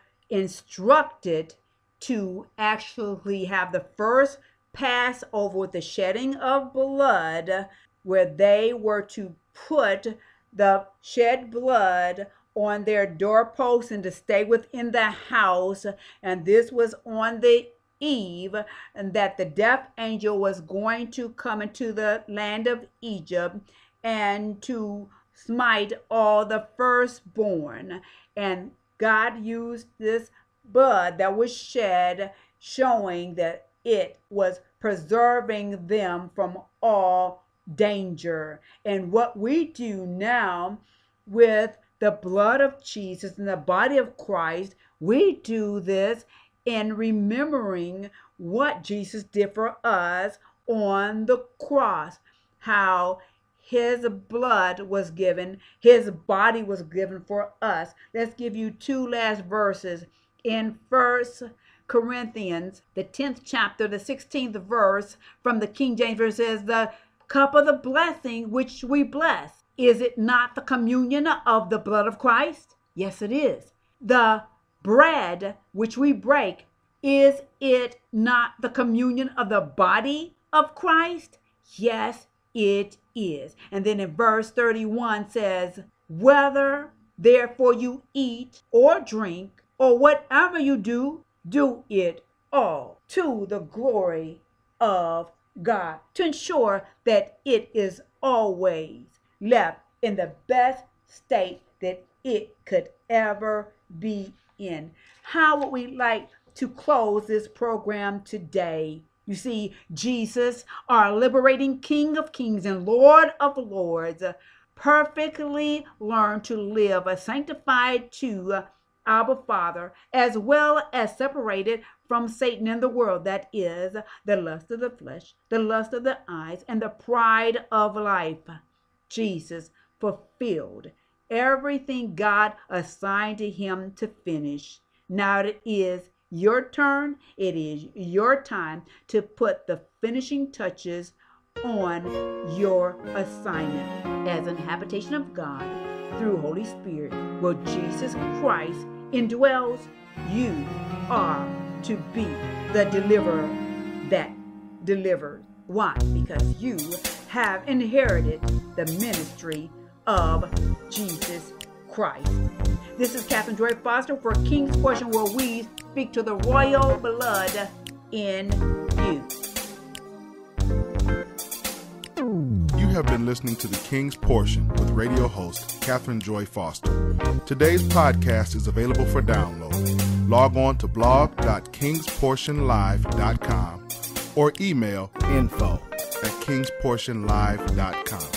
Speaker 2: instructed to actually have the first Passover with the shedding of blood, where they were to put the shed blood on their doorposts and to stay within the house. And this was on the eve and that the death angel was going to come into the land of Egypt and to smite all the firstborn. And God used this blood that was shed, showing that it was preserving them from all danger. And what we do now with the blood of Jesus and the body of Christ, we do this in remembering what Jesus did for us on the cross, how his blood was given, his body was given for us. Let's give you two last verses. In First Corinthians, the tenth chapter, the sixteenth verse from the King James Version says, "The cup of the blessing which we bless, is it not the communion of the blood of Christ? Yes, it is. The bread which we break, is it not the communion of the body of Christ? Yes, it is." And then in verse thirty-one says, "Whether therefore you eat or drink, or whatever you do, do it all to the glory of God," to ensure that it is always left in the best state that it could ever be in. How would we like to close this program today? You see, Jesus, our liberating King of Kings and Lord of Lords, perfectly learned to live a sanctified to Abba Father, as well as separated from Satan in the world, that is, the lust of the flesh, the lust of the eyes, and the pride of life. Jesus fulfilled everything God assigned to him to finish. Now it is your turn. It is your time to put the finishing touches on your assignment as an habitation of God through Holy Spirit, where Jesus Christ indwells. You are to be the deliverer that delivers. Why? Because you have inherited the ministry of Jesus Christ. This is Catherine Joy Foster for King's Portion, where we speak to the royal blood in you.
Speaker 1: You have been listening to The King's Portion with radio host Catherine Joy Foster. Today's podcast is available for download. Log on to blog dot kings portion live dot com or email info at kings portion live dot com.